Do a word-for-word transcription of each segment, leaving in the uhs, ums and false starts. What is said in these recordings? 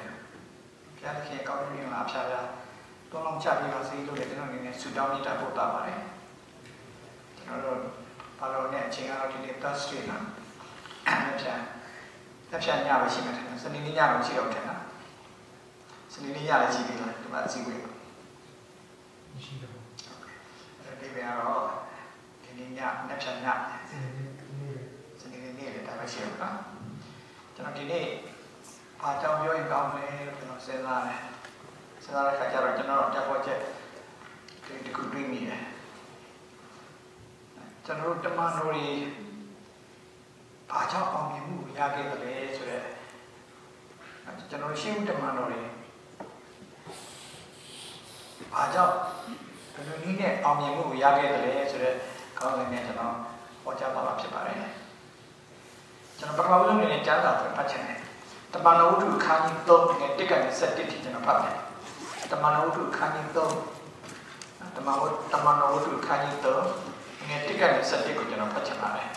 ဘုရားသခင်ကောင်းကြီးမင်္ဂလာအဖျားဖျားသုံးလုံးချပြီးပါစေလို့လည်းကျွန်တော်အနေနဲ့ဆုတောင်းမြတ်တာပို့တာပါတယ်ကျွန်တော်တို့ဘာလို့လဲအချိန်ကတော့ဒီနေ့ Thursday နော်အဖျားအဖျားညပဲရှိမှတယ်စနေနေ့ညတော့ရှိတော့တယ်နော်စနေနေ့ညလည်းရှိပြီလားဒီမှာအစီအဝေးမရှိတော့ဒီဘက်ကတော့ဒီနေ့ညအဖျားညစနေနေ့နေ့လည်းဒါပဲရှိရပါကျွန်တော်ဒီနေ့ဘာကြောင့်ပြောရင်ကောင်းလဲလို့ကျွန်တော်စဉ်းစားတယ်စဉ်းစားတဲ့အခါကျတော့ကျွန်တော်တက်ဖို့ချက်ဒီတခုတွေးမိတယ်ကျွန်တော်တို့တမန်တော်တွေဘာကြောင့်အောင်မြင်မှုရခဲ့တယ်လဲဆိုတော့ကျွန်တော်ရှင်းတမန်တော်တွေဘာကြောင့်ဘယ်လိုနည်းနဲ့အောင်မြင်မှုရခဲ့တယ်လဲဆိုတော့ကောင်းတဲ့နဲ့ကျွန်တော်ဟောကြားပါမှာဖြစ်ပါတယ်ကျွန်တော်ပထမဆုံးအနေနဲ့ကြားတာဖတ်ချင်တယ်တမန်တော်ဝတ္ထုခန်းကြီးသုံးငယ်တစ်ကနေဆက်တစ်ထိကျွန်တော်ဖတ်မယ်တမန်တော်ဝတ္ထုခန်းကြီးသုံးတမန်တော်တမန်တော်ဝတ္ထုခန်းကြီးသုံးငယ်တစ်ကနေဆက်တစ်ကိုကျွန်တော်ဖတ်ချင်ပါတယ်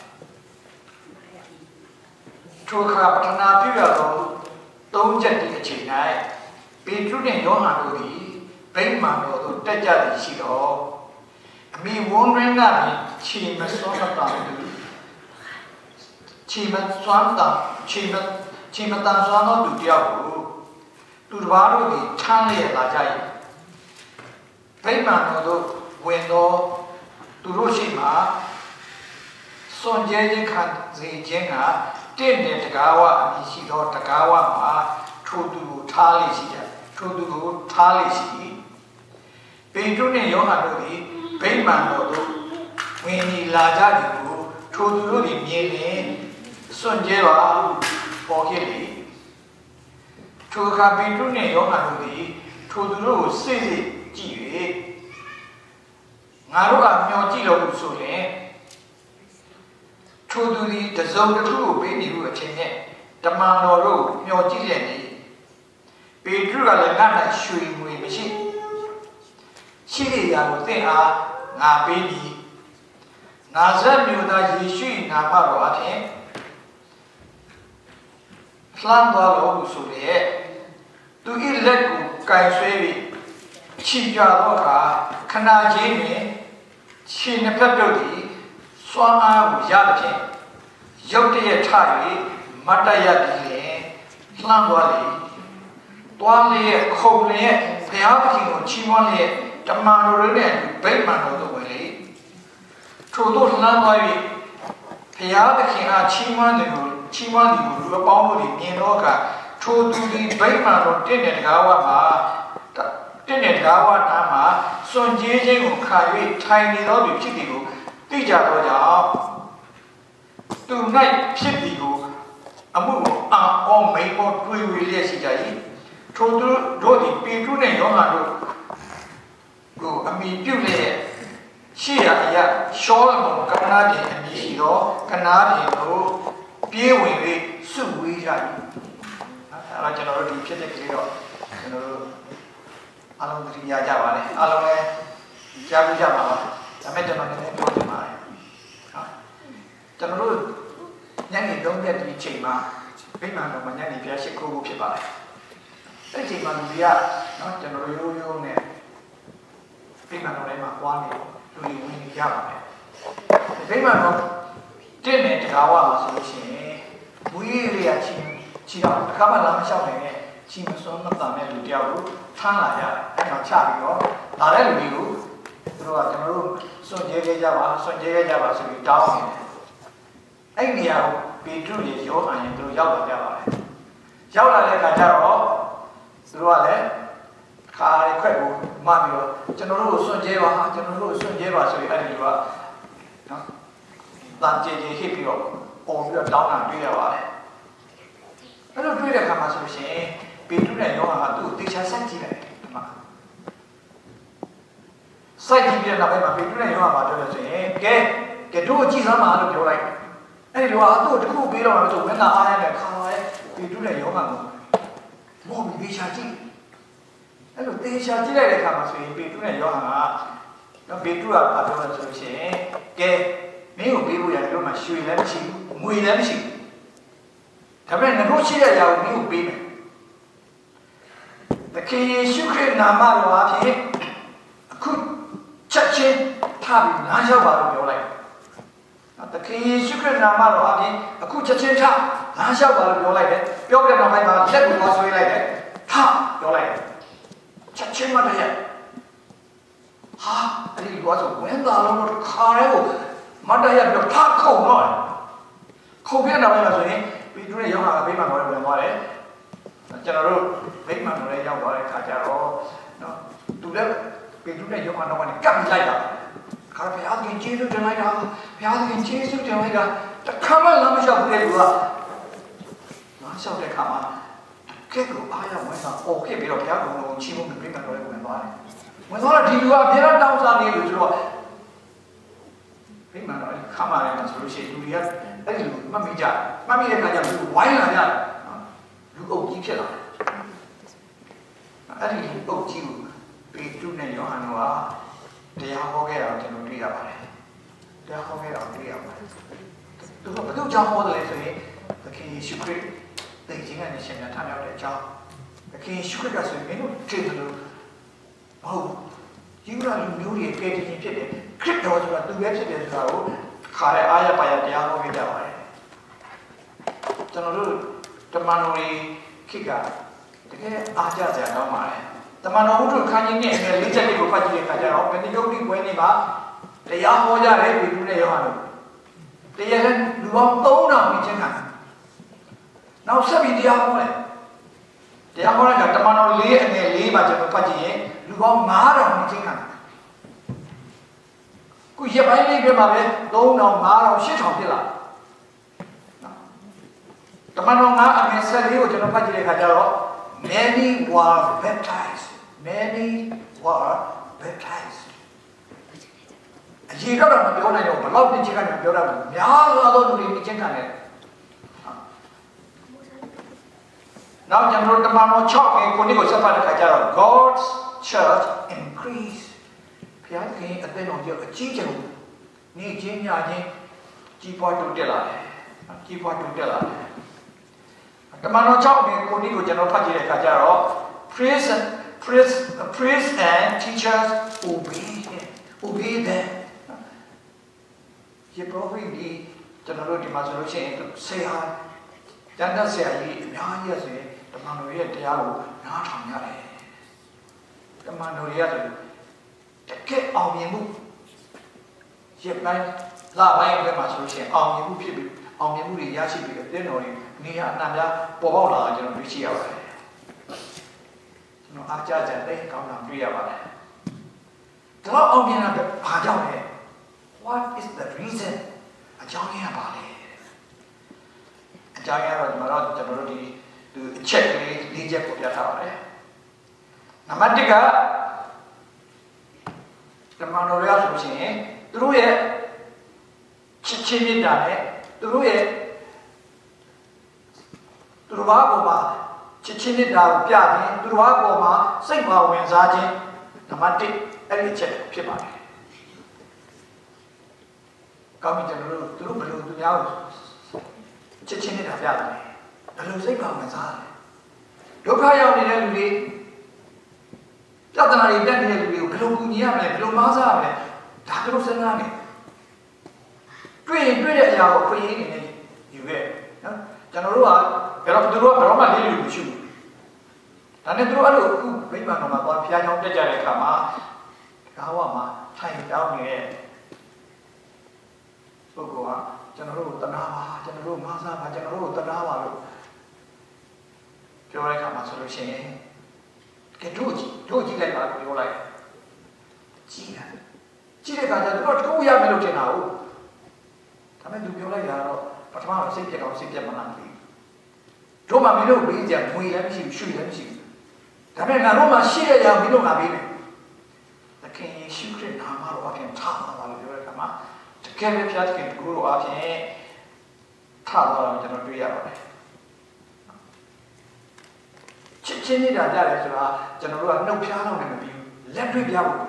ထိုအခါပထနာပြုရသောသုံးချက်ဒီအချိန်၌ပေတရုနှင့်ယောဟန်တို့သည်ဗိမာန်တော်သို့တက်ကြသည်ရှိသောအမိဝန်းရင်းကခြေမစွမ်းတာတူခြေမစွမ်းတာခြေမခြေမတန်စွမ်းသောသူတယောက်ကိုသူတစ်ပါးတို့သည်ထမ်းလျက်လာကြ၏ဗိမာန်တော်သို့ဝင်သောသူတို့ရှိမှစွန့်ကြဲခြင်းခံစေခြင်းကတင့်တဲ့တကားဝအမည်ရှိသောတကားဝမှာထိုသူကိုထားလေရှိကြထိုသူကိုထားလေရှိပေတရုနှင့်ယောဟန်တို့သည်ဗိမာန်တော်သို့ဝင်လာကြသည်ကိုထိုသူတို့သည်မြင်လျင်စွန့်ကြဲပါပေါ်ခဲ့လေထိုအခါပေတရုနှင့်ယောဟန်တို့သည်ထိုသူတို့ကိုစိတ်စိတ်ကြည့်၍ငါတို့ကမျှော်ကြည့်လို့ဆိုရင်ထိုသူသည်တစုံတစ်ခုကိုပေးနေမှုအချိန်နဲ့တမန်တော်တို့မျှော်ကြည့်လျက်နေပေတရုကလည်းငါ့၌ရွှေငွေမရှိရှိတဲ့ရာကိုသင်အားငါပေးပြီးနာဇရက်မြို့သားယေရှု၏နာမတော်အဖြစ်လှမ်းသွားလို့ဆိုရဲသူ၏လက်ကိုကင်ဆွဲပြီးခြိကြတော့အခါခဏချင်းတွင်ခြေနှစ်ဖက်ပြုတ်သည်စွမ်းအားကိုရသဖြင့်ရုတ်တရက်ထ၍မတ်တရသည်လျင်လှမ်းသွားလေတွားလျက်ခုံလျက်ဘုရားသခင်ကိုချီးမွမ်းလျက်တမန်တော်တို့နဲ့ဗိမာန်တော်သို့ဝင်လေထို့သို့လှမ်းသွား၍ဘုရားသခင်အားချီးမွမ်းတယ်ကိုချီးမွမ်းသည်ကိုလူအပေါင်းတို့မြင်တော့အခါထိုသူသည်ဗိမာန်တော်တင့်တဲ့တကားဝမှာတင့်တဲ့တကားဝနားမှာစွန့်ကြဲခြင်းကိုခါ၍ထိုင်နေသောသူဖြစ်သည်ကိုသိကြသောကြောင့်သူ၌ဖြစ်သည်ကိုအမှုကိုအာအောမိန်ပေါ်တွေးဝေလျက်ရှိကြ၏ထိုသူတို့သည်ပေတရုနှင့်ယောဟန်တို့ကိုအမိပြုလျက်ရှိရာအရာရှောလမုန်ကနာပြင်အမည်ရှိသောကနာပြင်ကိုပြေးဝင်၍စုဝေးကြ၏အဲ့ဒါကျွန်တော်တို့ဒီဖြစ်တဲ့ကလေးတော့ကျွန်တော်တို့အားလုံးသတိရကြပါလေအားလုံးလည်းကြားကြပါပါဒါမဲ့ကျွန်တော်လည်းပြောချင်ပါတယ်ဟာကျွန်တော်တို့ညနေသုံးရက်ဒီချိန်မှာဗိမာန်တော်မှာညနေပြရှိခိုးဖို့ဖြစ်ပါတယ်အဲ့ဒီချိန်မှာလူတွေကနော်ကျွန်တော်ရိုးရိုးနဲ့ဗိမာန်တော်ထဲမှာပွားနေလူတွေဝင်နေကြပါမယ်ဗိမာန်တော်တင့်တဲ့တကားဝမှာဆိုလို့ရှိရင်မူရည်လေးရချင်းချီတော့အခါမှလာမလျှောက်နိုင်တဲ့ချီမစွမ်းမတန်တဲ့လူတယောက်ကိုထမ်းလာကြတယ်အဲ့တော့ချပြီးတော့လာတဲ့လူတွေကိုသူတို့ကကျွန်တော်တို့စွန့်ကြဲခဲ့ကြပါစွန့်ကြဲခဲ့ကြပါဆိုပြီးတောင်းနေတယ်အဲ့ဒီနေရာကိုပေတရုရေယောဟန်ရေသူတို့ရောက်လာကြပါတယ်ရောက်လာတဲ့အခါကျတော့သူတို့ကလည်းခါရခွက်ကိုမှပြီးတော့ကျွန်တော်တို့ကိုစွန့်ကြဲပါကျွန်တော်တို့ကိုစွန့်ကြဲပါဆိုပြီးအဲ့ဒီလူကနော်တန်ကြေကြေဟစ်ပြီးတော့ပေါ်ပြီးတော့တောင်းတာတွေ့ရပါတယ်အဲ့လိုတွေ့တဲ့အခါမှာဆိုရှင်ပေတရုနဲ့ယောဟန်ကသူ့ကိုတေချာဆက်ကြည့်လိုက်ဒီမှာစိုက်ကြည့်ပြတဲ့နောက်ပိုင်းမှာပေတရုနဲ့ယောဟန်ကပြောလို့ဆိုရင်ကဲကဲတို့ကြည့်စမ်းပါလို့ပြောလိုက်အဲ့ဒီလိုအတူတခုပေးတော့မှဆိုဝင်လာအားရတဲ့ခါရဲပေတရုနဲ့ယောဟန်ကိုမော်ပြီးတေချာကြည့်အဲ့လိုတေချာကြည့်လိုက်တဲ့အခါမှာဆိုရင်ပေတရုနဲ့ယောဟန်ကနော်ပေတရုကပြောလို့ဆိုရှင်ကဲမင်းကိုပေးဖို့ရတယ်တို့မှရွှေလည်းမရှိဘူးငွေလည်းမရှိဘူးဒါပေမဲ့ငါတို့ရှိတဲ့အရာကိုမင်းကိုပေးမယ်ခင်ယေရှုခရစ်နာမတော်အဖြစ်အခုချက်ချင်းထားပြီးလမ်းလျှောက်ပါလို့ပြောလိုက်တခင်ယေရှုခရစ်နာမတော်အပြင်အခုချက်ချင်းထလမ်းလျှောက်ပါလို့ပြောလိုက်တယ်ပြောပြတဲ့နောက်ပိုင်းမှာလက်ကိုသွားဆွဲလိုက်တယ်ထပြောလိုက်တယ်ချက်ချင်းမတည်းဟာအဲ့ဒီကွာဆိုဝင်လာလို့ခါရဲကိုမတည်းရတော့ထခုံတော့ခုံပြတဲ့နောက်ပိုင်းမှာဆိုရင်ပြီးသူရဲ့ရောက်လာတဲ့ဘိမှန်တော်တွေဝင်သွားတယ်ကျွန်တော်တို့ဘိမှန်တော်တွေရောက်သွားတဲ့ခါကျတော့နော်သူလည်းပြီးသူနဲ့ရောက်လာတော့ကနေကပ်လိုက်တာခါဘုရားသခင်ကျေးဇူးတင်လိုက်တာဘုရားသခင်ကျေးဇူးတင်လိုက်တာတခါမှလမ်းမလျှောက်ဘူးလေသူကလမ်းလျှောက်တဲ့ခါမှာကဲကိုအားရဝင်တာအော်ခဲ့ပြီးတော့ဘုရားကုံလုံးချီးမွမ်းပြီးဘိမှန်တော်တွေဝင်သွားတယ်ဝင်သွားတော့ဒီလူကပြေတော့တောင်းစားနေလို့ဆိုတော့ဘိမှန်တော်ခါမှလည်းမဆိုလို့ရှိရင်လူတွေကအဲ့ဒီလူမှတ်မိကြမှတ်မိတဲ့ခါကျလူဝိုင်းလာကြလူအုပ်ကြီးဖြစ်လာတယ်အဲ့ဒီလူအုပ်ကြီးကိုပေတုနဲ့ယောဟန်တို့ကတရားဟောခဲ့တာကျွန်တော်တွေ့ရပါတယ်တရားဟောခဲ့တာတွေ့ရပါတယ်သူကဘယ်လိုကြောင့်ဟောတယ်လဲဆိုရင်သခင်ယေရှုခရစ်တည်ခြင်းနဲ့ရှင်များထမြောက်တဲ့အကြောင်းသခင်ယေရှုခရစ်ကဆိုရင်မင်းတို့တည်တယ်လို့ဟုတ်ယူရာလူမျိုးတွေကတည်ခြင်းဖြစ်တယ်ခရစ်တော်ဆိုတာသူပဲဖြစ်တယ်ဆိုတာကိုခါတဲ့အားရပါရတရားဟောခဲ့ကြပါတယ်ကျွန်တော်တို့တမန်တော်တွေခိကတကယ်အားကြကြတော့မှာလေတမန်တော်ဝုဒ္ဓခန်းကြီးနဲ့အလေးချက်လေးကိုဖတ်ကြည့်တဲ့အခါကျတော့ဘယ်နှယုတ်တိပွဲနေမှာတရားဟောကြတယ်ပြည်သူနဲ့ယောဟန်တို့တရားလည်းလူပေါင်းသုံးထောင်ပြီးချင်းခံနောက်ဆက်ပြီးတရားဟောတယ်တရားဟောတဲ့အခါတမန်တော်လေးအငယ်လေးပါကျွန်တော်ဖတ်ကြည့်ရင်လူပေါင်းငါးထောင်ပြီးချင်းခံခုရပိုင်းလေးပြမှာပဲသုံးထောင်ငါးထောင်ရှစ်ထောင်ဖြစ်လာတမန်တော်ငါအငယ်ဆက်လေးကိုကျွန်တော်ဖတ်ကြည့်တဲ့အခါကျတော့ many were baptized many were baptized အကြီးတော့မပြောနိုင်တော့ဘလောက်တင်ချင်ကပြောတာများလာတော့လူတွေတင်ချင်ခံတယ်နောက်ကျွန်တော်တမန်တော်၆ကိုကိုနေ့ကိုဆက်ဖတ်တဲ့အခါကျတော့ God's church increase ဘုရားခင်အသင်းတော်ကြီးအကြီးကျယ်နေချင်းညချင်းကြီးပွားတိုးတက်လာတယ်ကြီးပွားတိုးတက်လာတယ်တမန်တော်၆ကိုကိုနေ့ကိုကျွန်တော်ဖတ်ကြည့်တဲ့အခါကျတော့ praise praise praise and teachers obey obey them ဒီ prophet ဒီကျွန်တော်တို့ဒီမှာဆိုလို့ရှိရင်ဆရာတန်တဆရာကြီးအများကြီးဆိုရင်တမန်တော်ရဲ့တရားကိုနားထောင်ရတယ်တမန်တော်ရဲ့ဆိုတကယ်အောင်မြင်မှုရပိုင်းလာပိုင်းဘက်မှာဆိုလို့ရှိရင်အောင်မြင်မှုဖြစ်ပြီးအောင်မြင်မှုတွေရရှိပြီးတဲ့တင်းတော်တွေနေရာအနှံ့ပြပေါ်ပေါက်လာတာကျွန်တော်တွေ့ရှိရပါတယ်ကျွန်တော်အားကြကြတဲ့ကောင်းတာတွေ့ရပါတယ်ဒါတော့အောင်မြင်တာဘာကြောင့်လဲ What is the reason အကြောင်းရင်းကဘာလဲအကြောင်းရင်းကတော့ဒီမှာတော့ကျွန်တော်တို့ဒီသူအချက်ကလေး၄ချက်ကိုပြထားပါတယ်နံပါတ်၁ကတမန်တော်ရဆိုရှင်သူတို့ရဲ့ချစ်ချင်းမြတ်တာနဲ့သူတို့ရဲ့သူတို့ဘာပေါ်မှာချစ်ချင်းမြတ်တာကိုပြခြင်းသူတို့ဘာပေါ်မှာစိတ်ပါဝင်စားခြင်းနံပါတ်၁အဲ့ဒီချက်ဖြစ်ပါတယ်ကောင်းပြီကျွန်တော်တို့သူတို့ဘယ်လိုသူများကိုချစ်ချင်းမြတ်တာပြတယ်ဘယ်လိုစိတ်ပါဝင်စားလဲဒုက္ခရောက်နေတဲ့လူတွေပြဿနာတွေတက်နေတဲ့လူတွေကိုဘယ်လိုကူညီရမလဲဘယ်လိုမစားရမလဲဒါသူတို့စဉ်းစားနေတွေ့ရင်တွေ့တဲ့အရာကိုခွင့်ရင်းနေနေယူခဲ့နော်ကျွန်တော်တို့ကဘယ်တော့သူတို့ကဘယ်တော့မှလေးလူမရှိဘူးဒါနဲ့သူတို့အဲ့လိုအခုမိမ္မာတော်မှာသွားဖျားချောင်းတက်ကြတဲ့အခါမှာကားဝမှာထိုင်တောင်းနေတဲ့ပုဂ္ဂိုလ်ကကျွန်တော်တို့တနာပါကျွန်တော်တို့မစားပါကျွန်တော်တို့တနာပါလို့ပြောတဲ့အခါမှာဆိုလို့ရှိရင်ကဲတို့ကြည့်တို့ကြည့်လိုက်ပါလို့ပြောလိုက်ကြည့်တယ်ကြည့်တဲ့အခါကျတော့တကူရမယ်လို့ထင်တာဟုတ်ဒါပေမဲ့သူပြောလိုက်တာတော့ပထမတော့စိတ်ပြက်တော့စိတ်ပြက်မှန်းမသိဘူးတို့မှမင်းတို့ဘေးကြငွေလည်းမရှိဘူးရွှေလည်းမရှိဘူးဒါပေမဲ့ငါတို့မှရှိရရမင်းတို့ငါပေးမယ်သခင်ယေရှုခရစ်နာမတော်အပြင်ထားပါလို့ပြောတဲ့အခါမှာတကယ်ပဲဖျားသခင်ကိုလိုအပြင်ထားသွားတော့ကျွန်တော်တွေ့ရပါတယ်ချစ်ချင်းနေတာကြတယ်ဆိုတာကျွန်တော်တို့ကနှုတ်ဖျားတော့လည်းမပြီးဘူးလက်တွေ့ပြဖို့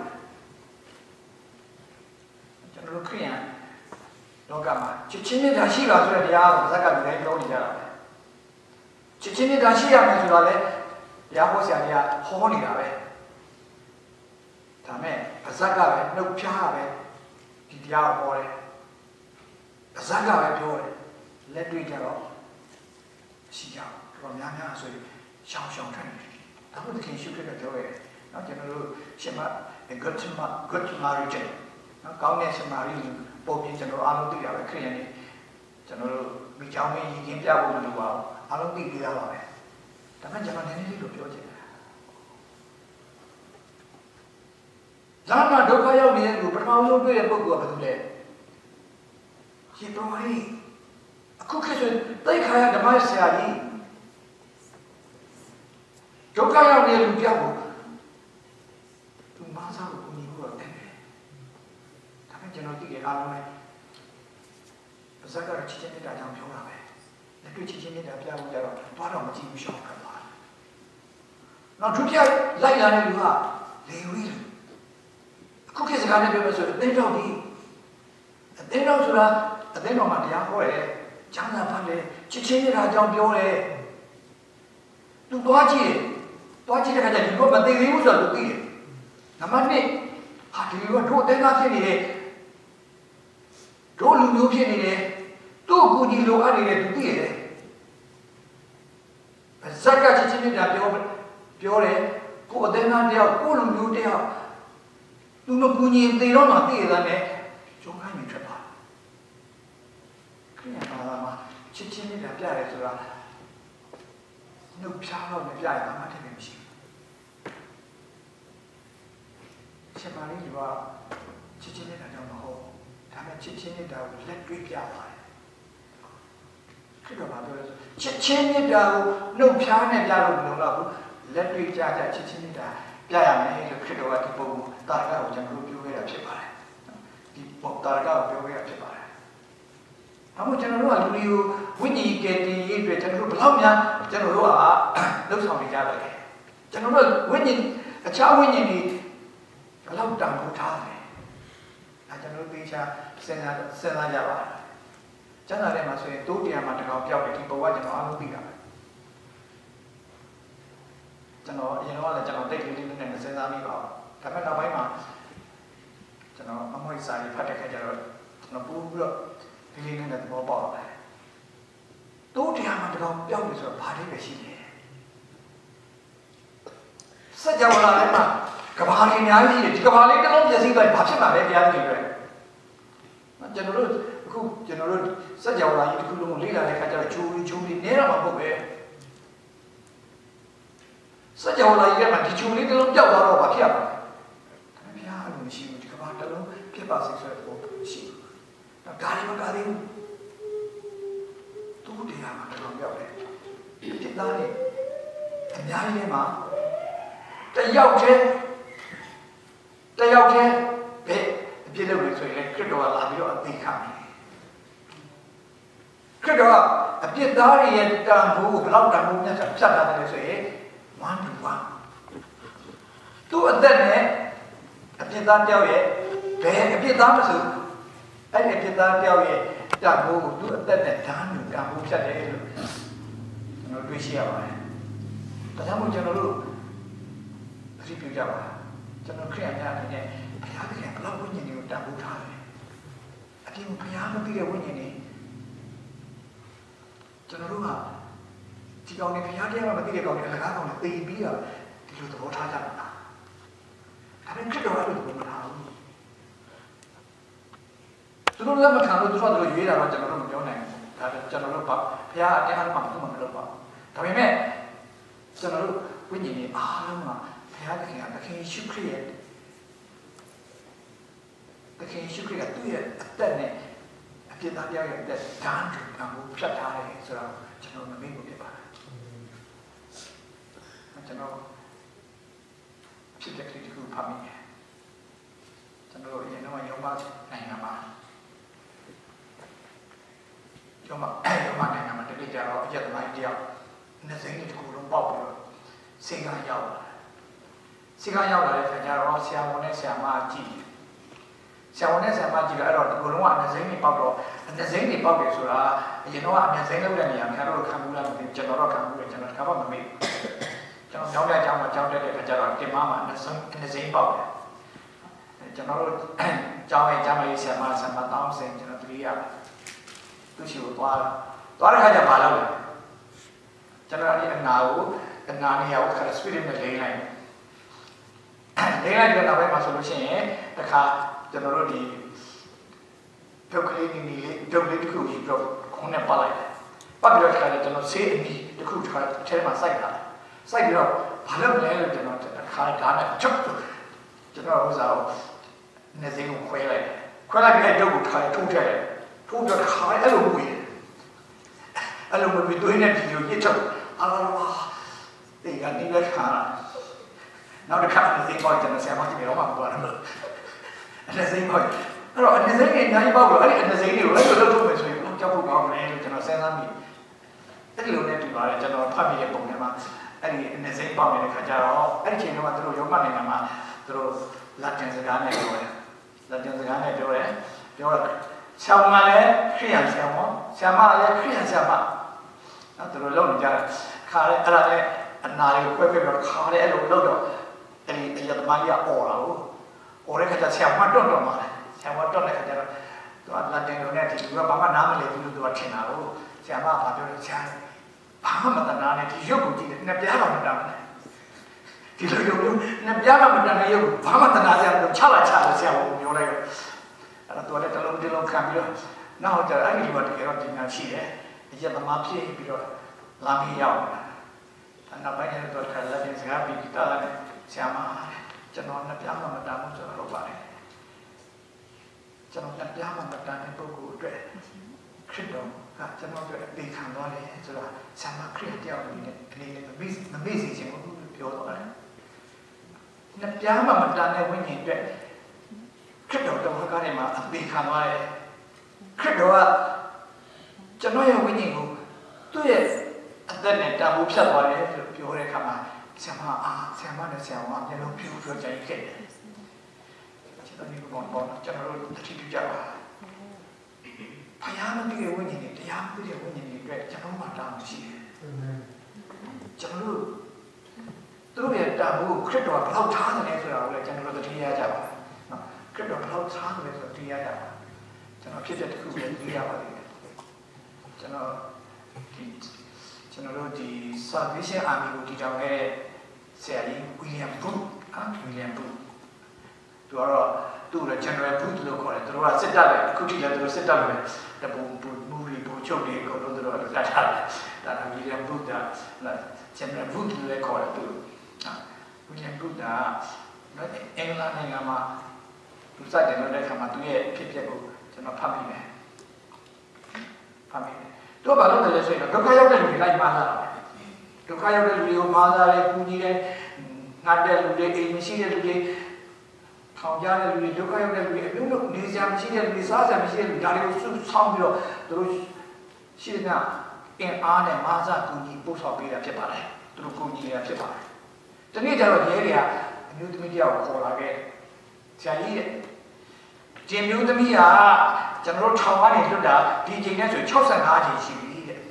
ကျွန်တော်တို့ခရိယန်လောကမှာချစ်ချင်းနေတာရှိပါဆိုတဲ့တရားကိုဇက်ကလည်းပြောနေကြတာပဲချစ်ချင်းနေတာရှိရမယ်ဆိုတာလေတရားဟောဆရာတွေကဟောနေတာပဲဒါမဲ့ပါဇက်ကပဲနှုတ်ဖြားပဲဒီတရားကိုဟောတယ်ပါဇက်ကပဲပြောတယ်လက်တွေ့ကြတော့ရှိကြတော့များများဆိုရင်ရှောင်းရှောင်းထိုင်တယ်ဒါမှမဟုတ်ခင်ရှုခက်ကပြောရဲနော်ကျွန်တော်တို့ရှင်မ good good marriage နော်ကောင်းတဲ့ရှင်မာရီပုံပြင်ကျွန်တော်အားလုံးသိရပဲခရိယန်တွေကျွန်တော်တို့မိချောင်းမင်းရည်ချင်းပြဖို့မလိုပါဘူးအားလုံးသိကြရပါပဲဒါမှကျွန်တော်နည်းနည်းလေးလို့ပြောချင်တယ်ဇာမဒုက္ခရောက်နေတဲ့လူပထမဆုံးတွေ့တဲ့ပုဂ္ဂိုလ်ကဘယ်သူလဲရေတော်ဟိအခုခေတ်ဆိုတိတ်ခါရဓမ္မဆရာကြီးဒုက္ခရောက်နေတဲ့လူပြောက်ကိုသူမဆာကိုကိုကြီးကတော့တယ်ဒါပေမဲ့ကျွန်တော်သိတဲ့အားလုံးနဲ့ပါဇက်ကတော့ချစ်ချင်းနေတာကြောင့်ပြောတာပဲလက်တွေ့ချစ်ချင်းနေတာပြဖို့ကြတော့တွားတော့မကြည့်ဘူးရှောင်းခတ်သွားတယ်နောက်ဒုတိယလိုက်လာတဲ့လူကလေဝီအခုခေတ်စကားနဲ့ပြောမယ်ဆိုရင်အသိတော်ဒီအသိတော်ဆိုတာအသိတော်မှာတရားဟောတယ်ကျမ်းစာဖတ်တယ်ချစ်ချင်းနေတာကြောင့်ပြောတယ်သူသွားကြည့်သွားကြည့်တဲ့အခါကျဒီတော့မသိသေးဘူးဆိုတော့သူသိတယ်နံပါတ်နှစ်ဟာဒီလိုတို့အသိသားဖြစ်နေတယ်တို့လူမျိုးဖြစ်နေတယ်သူ့ကိုကြီးလိုအပ်နေတယ်သူသိရတယ်ဇက်ကချစ်ချင်းနေတာပြောပြောတယ်ကိုအသိသားတယောက်ကိုလူမျိုးတယောက်သူမကူညီသေးတော့မှသိရတဲ့နဲ့ကျုံခိုင်းနေထွက်သွားခရီးဘာသာမှာချစ်ချင်းနေတာပြရတယ်ဆိုတာနှုတ်ဖြားတော့မပြရဘာမှတည်းမရှိဘူးချက်ပါလေးကချစ်ချင်းနေတာကြောင့်မဟုတ်ဒါပေမဲ့ချစ်ချင်းနေတာကိုလက်တွေ့ပြပါတယ်ခရီးတော့ဘာပြောလဲဆိုချစ်ချင်းနေတာကိုနှုတ်ဖြားနဲ့ပြလို့မလို့တော့ဘူးလက်တွေ့ကြကြချစ်ချင်းနေတာပြရမယ်လို့ခရစ်တော်ကဒီပုံတာရကကိုကျွန်တော်ပြောခဲ့တာဖြစ်ပါတယ်ဒီပုံတာရကကိုပြောခဲ့တာဖြစ်ပါတယ်အမှုကျွန်တော်တို့ကလူတွေကိုဝိညာဉ်ကယ်တင်ရေးအတွက်ကျွန်တော်တို့ဘယ်လောက်များကျွန်တော်တို့ကလှုပ်ဆောင်နေကြတယ်ကျွန်တော်တို့ဝိညာဉ်အခြားဝိညာဉ်တွေဘယ်လောက်တန်ဖိုးထားလဲအဲကျွန်တော်တို့သိချာစဉ်းစားစဉ်းစားကြပါကျမ်းစာထဲမှာဆိုရင်တိုးတရားမှာတကောင်ပြောက်တယ်ဒီပုံကကျွန်တော်အားလုံးသိတာပဲကျွန်တော်အရင်တော့လည်းကျွန်တော်တိတ်ကလေးလေးနဲ့စဉ်းစားမိပါဘူးဒါပေမဲ့နောက်ပိုင်းမှာကျွန်တော်အမွေစာရေးဖတ်တဲ့ခါကျတော့ကျွန်တော်ပို့ပြီးတော့ဒီလေးနဲ့သဘောပေါက်လာတယ်တိုးတရားမှာတကောင်ပြောက်တယ်ဆိုတော့ဘာတွေပဲရှိလဲစัจ java လာထဲမှာကဘာလေးအများကြီးရှိတယ်ဒီကဘာလေးတစ်လုံးပြည့်စည်သွားရင်ဘာဖြစ်မှာလဲတရားကြည့်တွေ့ကျွန်တော်တို့အခုကျွန်တော်တို့စัจ java လာကြီးတစ်ခုလုံးကိုလေ့လာတဲ့ခါကျတော့ချိုးချိုးလေးနဲတော့မှာပုတ်ပဲစัจ java လာကြီးကမှဒီချိုးလေးတစ်လုံးပျောက်သွားတော့ဘာဖြစ်ရမလဲဒါပေမဲ့ဘုရားအဲ့လိုမရှိဘူးဒီကဘာတစ်လုံးဖြစ်ပါစေဆိုတဲ့ပုံရှိဒါဒါလည်းမကသေးဘူးတူတရားမှာတော့ပြောက်တယ်ဖြစ်သားနေအများကြီးထဲမှာတယောက်တည်းတယောက်တည်းဘယ်အပြစ်လုပ်လို့ဆိုရင်ခရစ်တော်ကလာပြီးတော့အသိခံတယ်ခရစ်တော်ကအပြစ်သားရဲ့တန်ဖိုးကိုဘယ်လောက်တန်ဖိုးမြတ်ဖြတ်ထားတယ်ဆိုရင်one to one သူ့အသက်နဲ့အပြစ်သားတယောက်ရဲ့ဘယ်အပြစ်သားမဆိုအဲ့ဒီအပြစ်သားတယောက်ရဲ့တန်ဖိုးကိုသူ့အသက်နဲ့ဓာတ်မျိုးတန်ဖိုးဖြတ်တယ်လို့ကျွန်တော်တွေ့ရှိရပါတယ်ဒါကြောင့်မို့ကျွန်တော်တို့သတိပြုကြပါကျွန်တော်ခရစ်ယာန်များအနေနဲ့ဘုရားသခင်ဘလောက်ဝိညာဉ်တွေကိုတန်ဖိုးထားတယ်အပြင်ဘုရားမသိတဲ့ဝိညာဉ်တွေကျွန်တော်တို့ကဒီကောင်တွေဘုရားတရားမသိတဲ့ကောင်တွေအလကားကောင်တွေသိပြီးတော့ဒီလိုသဘောထားကြတာဒါပေမဲ့ခရစ်တော်ကလည်းသဘောမထားဘူးသူတို့လည်းမခံလို့သူတို့ကရွေးတာတော့ကျွန်တော်တို့မပြောနိုင်ဘူးဒါကျွန်တော်တို့ဘုရားအတရားမှမလုပ်မလုပ်ပါဘူးဒါပေမဲ့ကျွန်တော်တို့ဝိညာဉ်တွေအားလုံးကဘုရားသခင်ကသခင်ယေရှုခရစ်ရဲ့သခင်ယေရှုခရစ်ကသူ့ရဲ့အသက်နဲ့အပြစ်သားရဲ့အသက်ဓာတ်တူကံကိုဖြတ်ထားတယ်ဆိုတော့ကျွန်တော်မမေ့ဘူးဖြစ်ပါတယ်ကျွန်တော်ဖြစ်တဲ့ခရစ်ကိုဖတ်မိတယ်ကျွန်တော်ရဲ့တော့ယောမနိုင်ငံမှာယောမယောမနိုင်ငံမှာတကယ်ကြတော့အရက်သမိုင်းတယောက်နှစ်စိမ့်တစ်ခုလုံးပေါက်ပြီးတော့စေကရောက်လာစေကရောက်လာတဲ့ခါကျတော့ဆရာဝန်နဲ့ဆရာမကြည့်ဆရာဝန်နဲ့ဆရာမကြည့်တော့အဲ့တော့ဒီကုလုံးကနှစ်စိမ့်တွေပေါက်တော့နှစ်စိမ့်တွေပေါက်တယ်ဆိုတာအရင်တော့အနှစ်စိမ့်လောက်တဲ့နေရာမှာကျွန်တော်တို့ခံဘူးလားမသိဘူးကျွန်တော်တော့ခံဘူးတယ်ကျွန်တော်ကဘာမှမမေ့ကျွန်ကျွန်တော်မြောက်တဲ့ကျောင်းမှာကျောင်းတက်တဲ့ခါကျတော့တင်မမှာနှစ်စုံနှစ်စိမ့်ပေါက်တယ်ကျွန်တော်တို့ကျောင်းရဲ့ကျောင်းရေးဆရာမဆရာမတောင်းစင်ကျွန်တော်တတိယသူရှိကိုသွားသွားတဲ့ခါကျဘာလုပ်လဲကျွန်တော်ဒီအနာကိုအနာနေရာကိုခါ spirit နဲ့လိမ့်လိုက်လိမ့်လိုက်တဲ့နောက်ပိုင်းမှာဆိုလို့ရှိရင်တခါကျွန်တော်တို့ဒီဒုက္ခလေးနေနေလေးဒုက္ခလေးတစ်ခုကြီးတော့ခုနဲ့ပတ်လိုက်တယ်ပတ်ပြီးတော့ခါလည်းကျွန်တော်ဆေးအနီးတစ်ခုတစ်ခါထဲမှာစိုက်လာတယ်စိုက်ပြီးတော့ဘာလုပ်လဲလို့ကျွန်တော်ခါဓာတ်နဲ့ချုပ်ကျွန်တော်ဥစားကိုနေစင်းကိုခွဲလိုက်တယ်ခွဲလိုက်ပြီးတော့ဒုက္ခကိုထိုးထည့်တယ်ထိုးပြီးတော့ခါအဲ့လိုဝင်အဲ့လိုဝင်သွေးနဲ့ဒီလိုညှစ်ထုတ်အာဒီကနေလည်းခါနောက်တစ်ခါနေစင်းပေါ်ကျွန်တော်ဆရာမကြီးတော့မှမသွားတော့နေစင်းပေါ်အဲ့တော့အနေစိမ်းကြီးအများကြီးပေါက်လို့အဲ့ဒီအနေစိမ်းတွေကိုအဲ့လိုလုပ်ထုတ်မယ်ဆိုရင်ကြောက်ဖို့ကောင်းတယ်လို့ကျွန်တော်စဉ်းစားမိအဲ့ဒီလိုနဲ့တူပါတယ်ကျွန်တော်ဖတ်ပြီးတဲ့ပုံထဲမှာအဲ့ဒီအနေစိမ်းပေါက်နေတဲ့ခါကျတော့အဲ့ဒီချိန်တုန်းကသူတို့ယောဂနိုင်ငံမှာသူတို့လက်တင်စကားနဲ့ပြောတယ်လက်တင်စကားနဲ့ပြောတယ်ပြောတော့ဆရာမလည်းခရိယန်ဆရာမဆရာမလည်းခရိယန်ဆရာမနော်သူတို့လုပ်နေကြတယ်ခါရဲအဲ့ဒါနဲ့အနာတွေကိုခွဲခွဲပြီးတော့ခါရဲအဲ့လိုလုပ်တော့အဲ့ဒီအရသမားကြီးကអော်တာကိုអော်တဲ့ခါကျဆရာမတွတ်တော့မှာလေဆရာမတော့လည်းခါကျတော့သူကလက်တင်လုံးနဲ့ဒီလူကဘာမှနားမလည်ဘူးလို့သူကထင်တာကိုဆရာမကပြောတယ်ဆရာဘာမှမတနာနဲ့ဒီရုပ်ကိုကြည့်တယ်နှစ်ပြားတော့မတန်းဘူးဒီလိုရုပ်မျိုးနှစ်ပြားတော့မတန်းတဲ့ရုပ်ဘာမှတနာစရာမလိုချလာချလာဆရာကပြောလိုက်တော့အဲ့တော့သူကလည်းတလုံးတလုံးခံပြီးတော့နောက်ကျအဲ့ဒီလူကတကယ်တော့တင်ညာရှိတယ်အရက်သမားဖြစ်ပြီးတော့လာမီရောက်တာနောက်ပိုင်းကျတော့ခါလက်တင်စကားပြီးတာလည်းဆရာမကျွန်တော်နှစ်ပြားမှမတန်းဘူးဆိုတော့ဟုတ်ပါတယ်ကျွန်တော်ပြားမှမတန်တဲ့ပုဂ္ဂိုလ်အတွက်ခရစ်တော်ကကျွန်တော်တို့ဒေခံသွားတယ်ဆိုတာဆာမခရစ်တရားကိုဒီနေ့မမေ့မမေ့စေချင်ဘူးပြောတော့တယ်။နှစ်ပြားမှမတန်တဲ့ဝိညာဉ်အတွက်ခရစ်တော်တော်ကားထဲမှာအသေးခံသွားတယ်။ခရစ်တော်ကကျွန်တော်ရဲ့ဝိညာဉ်ကိုသူ့ရဲ့အသက်နဲ့တာဖို့ဖြတ်သွားတယ်လို့ပြောတဲ့အခါမှာဆာမအာဆာမနဲ့ဆာမအလုံးပြူပြောကြိုက်ခဲ့တယ်။ကျွန်တော်ဒီဘောဘောကျွန်တော်တို့တတိပြုကြပါဘုရားမသိတဲ့ဝိညာဉ်တွေတရားမသိတဲ့ဝိညာဉ်တွေအတွက်ကျွန်တော်မှတောင်းရှိတယ်ကျွန်တော်တို့သူတို့ရဲ့တာဖို့ခရစ်တော်ဘယ်လောက်ထားတယ်ဆိုတာကိုလည်းကျွန်တော်တို့တတိယကြပါနော်ခရစ်တော်ဘယ်လောက်ထားတယ်ဆိုတော့တတိယကြပါကျွန်တော်ဖြစ်တဲ့တစ်ခုပဲသိရပါလိမ့်မယ်ကျွန်တော်ဒီကျွန်တော်တို့ဒီ Salvation Army ကိုတည်ထောင်ခဲ့တဲ့ဆရာကြီး William Booth ဟာ William Boothသူကတော့သူ့ရဲ့ General Booth လို့ခေါ်တယ်သူတို့ကစစ်တပ်လည်းအခုထိလည်းသူတို့စစ်တပ်လည်းတပူမူရီပူချုပ်တွေကတော့သူတို့ကတတ်ထားတယ်ဒါက William Booth က General Booth လို့လည်းခေါ်တယ်သူ William Booth ကအင်္ဂလန်နိုင်ငံမှာသူစတင်လို့တဲ့အခါမှာသူရဲ့ဖြစ်ပျက်ကိုကျွန်တော်ဖတ်မိတယ်ဖတ်မိတယ်သူကဘာလို့လဲဆိုရင်ဒုက္ခရောက်တဲ့လူတွေလိုက်မှားတာဒုက္ခရောက်တဲ့လူတွေကိုမှားတာလေပူကြီးတယ်ငတ်တဲ့လူတွေအိမ်မရှိတဲ့လူတွေထောင်ကြတဲ့လူတွေဒုက္ခရောက်တဲ့လူတွေအမျိုးမျိုးနေစရာမရှိတဲ့လူတွေစားစရာမရှိတဲ့လူဒါတွေကိုစုဆောင်းပြီးတော့သူတို့ရှိတဲ့အင်အားနဲ့မာစာကူညီပို့ဆောင်ပေးတာဖြစ်ပါတယ်သူတို့ကူညီနေတာဖြစ်ပါတယ်ဒီနေ့ကျတော့ရဲတွေကအမျိုးသမီးတယောက်ခေါ်လာခဲ့ဆရာကြီးရဲ့ဒီမျိုးသမီးကကျွန်တော်တို့ထောင်ကနေလွတ်တာဒီချိန်နဲ့ဆို၆၅ချိန်ရှိပြီတဲ့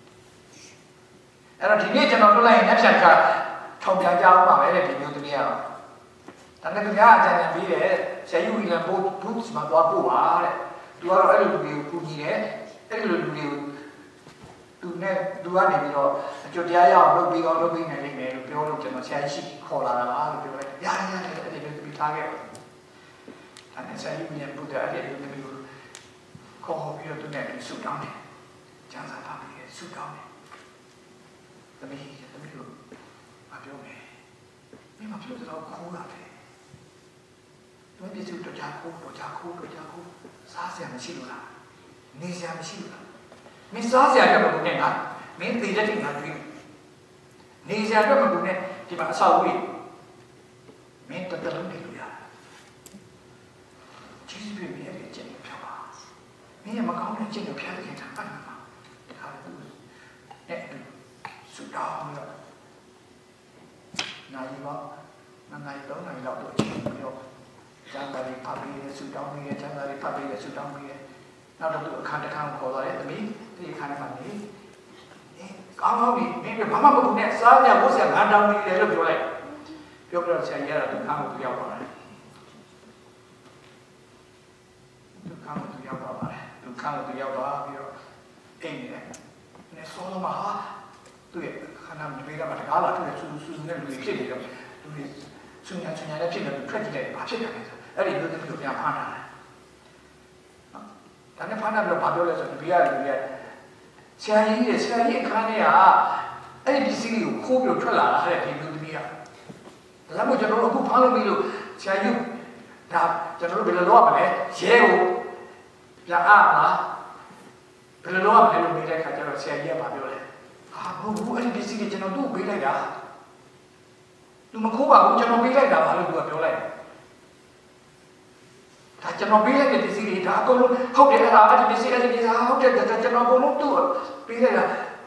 အဲ့တော့ဒီနေ့ကျွန်တော်လွတ်လိုက်ရင်လက်ဖြတ်ကထောင်ပြန်ကြအောင်ပါပဲတဲ့ဒီမျိုးသမီးကတန်တဲ့သူများအကြံဉာဏ်ပေးတယ်ဆရာကြီးဝီလန်ဘုတ်ဘုတ်မှာသွားပို့ပါတဲ့သူကတော့အဲ့လိုလူတွေကိုပူညီတယ်အဲ့လိုလူတွေကိုသူနဲ့သူကနေပြီးတော့အကျိုးတရားရအောင်လုပ်ပြီးတော့လုပ်ပြီးနိုင်လိမ့်မယ်လို့ပြောလို့ကျွန်တော်ဆရာကြီးရှိခေါ်လာတာပါလို့ပြောလိုက်ရရရတယ်အဲ့ဒီလိုပြီးထားခဲ့တယ်ဒါနဲ့ဆရာကြီးဝီလန်ဘုတ်အဲ့ဒီလိုမျိုးခေါ်ပြီးတော့သူနဲ့ဆူတောင်းတယ်ကျန်စာပါပြီးဆူတောင်းတယ်သမီးသမီးတို့မပြောမယ်မင်းမပြောတော့ခိုးတာပဲမင်းပြည့်စုံတော့ကြာခိုးတော့ကြာခိုးတော့ကြာခိုးစားစရာမရှိလို့လားနေစရာမရှိလို့လားမင်းစားစရာတော့မကုန်နဲ့ငါမင်းသေးတဲ့တိမ်ငါတွေ့နေစရာတော့မကုန်နဲ့ဒီမှာအဆောက်အဦမင်းတော်တော်နေလို့ရကျေးဇူးပြုပြီးအဲ့ဒီကျင့်ဖြောက်ပါမင်းရမကောင်းတဲ့ကျင့်ကိုဖျက်ခဲ့တာပတ်မှာဒါလည်းအဲ့ဆူတောင်းလို့နိုင်ပါနိုင်တော့နိုင်တော့တော့ချင်းပြီးတော့ကျန်တာတွေဖတ်ပြီးရဆူတောင်းပြီးရကျန်တာတွေဖတ်ပြီးရဆူတောင်းပြီးရနောက်တော့သူအခန်းတစ်ခန်းခေါ်သွားတယ်သမီးဒီအခန်းထဲမှာနေအဲကောင်းကောင်းပြီးမင်းတို့ဘာမှမဟုတ်နဲ့စားကြဝတ်ဆက်ငါတောင်းနေတယ်လို့ပြောလိုက်ပြောပြတော့ဆရာကြီးကတော့သူခါမှသူရောက်သွားတယ်သူခါမှသူရောက်သွားပါတယ်သူခါမှသူရောက်သွားပြီးတော့အိမ်နေတယ်နဲ့ဆောတော့မှဟာသူရဲ့ခန္ဓာမတွေးကမှတကားလာသူရဲ့စူးစူးနဲ့လူတွေဖြစ်နေတော့လူတွေဆွညာဆွညာနဲ့ဖြစ်နေတော့ထွက်ကြည့်တယ်ဘာဖြစ်တယ်လဲဆိုအဲ့ဒီလူတွေပြန်ဖမ်းတာတယ်ဒါနဲ့ဖမ်းတာပြီးတော့ဘာပြောလဲဆိုတော့ဒီကလူတွေကဆရာကြီးရဲ့ဆရာကြီးအခန်းထဲကအဲ့ဒီပစ္စည်းတွေကိုခိုးပြီးတော့ထွက်လာတာတဲ့ဒီလူသမီးကဒါကြောင့်ကျွန်တော်တို့အခုဖမ်းလို့ပြီလို့ဆရာကြီးဒါကျွန်တော်တို့ဘယ်လိုလုပ်ရမလဲရဲကိုပြန်အားမလားဘယ်လိုလုပ်ရမလဲလို့မေးတဲ့အခါကျတော့ဆရာကြီးကပြောလဲဟာဘုံဘူးအဲ့ဒီပစ္စည်းတွေကျွန်တော်တို့ပေးလိုက်တာသူမခိုးပါဘူးကျွန်တော်ပေးလိုက်တာပါလို့သူကပြောလိုက်ဒါကျွန်တော်ပေးလိုက်တဲ့ပစ္စည်းတွေဒါအကုန်လုံးဟုတ်တယ်အဲ့ဒါအဲ့ဒီပစ္စည်းအဲ့ဒီပစ္စည်းဟုတ်တယ်ဒါကျွန်တော်အကုန်လုံးသူ့ပေးလိုက်တာ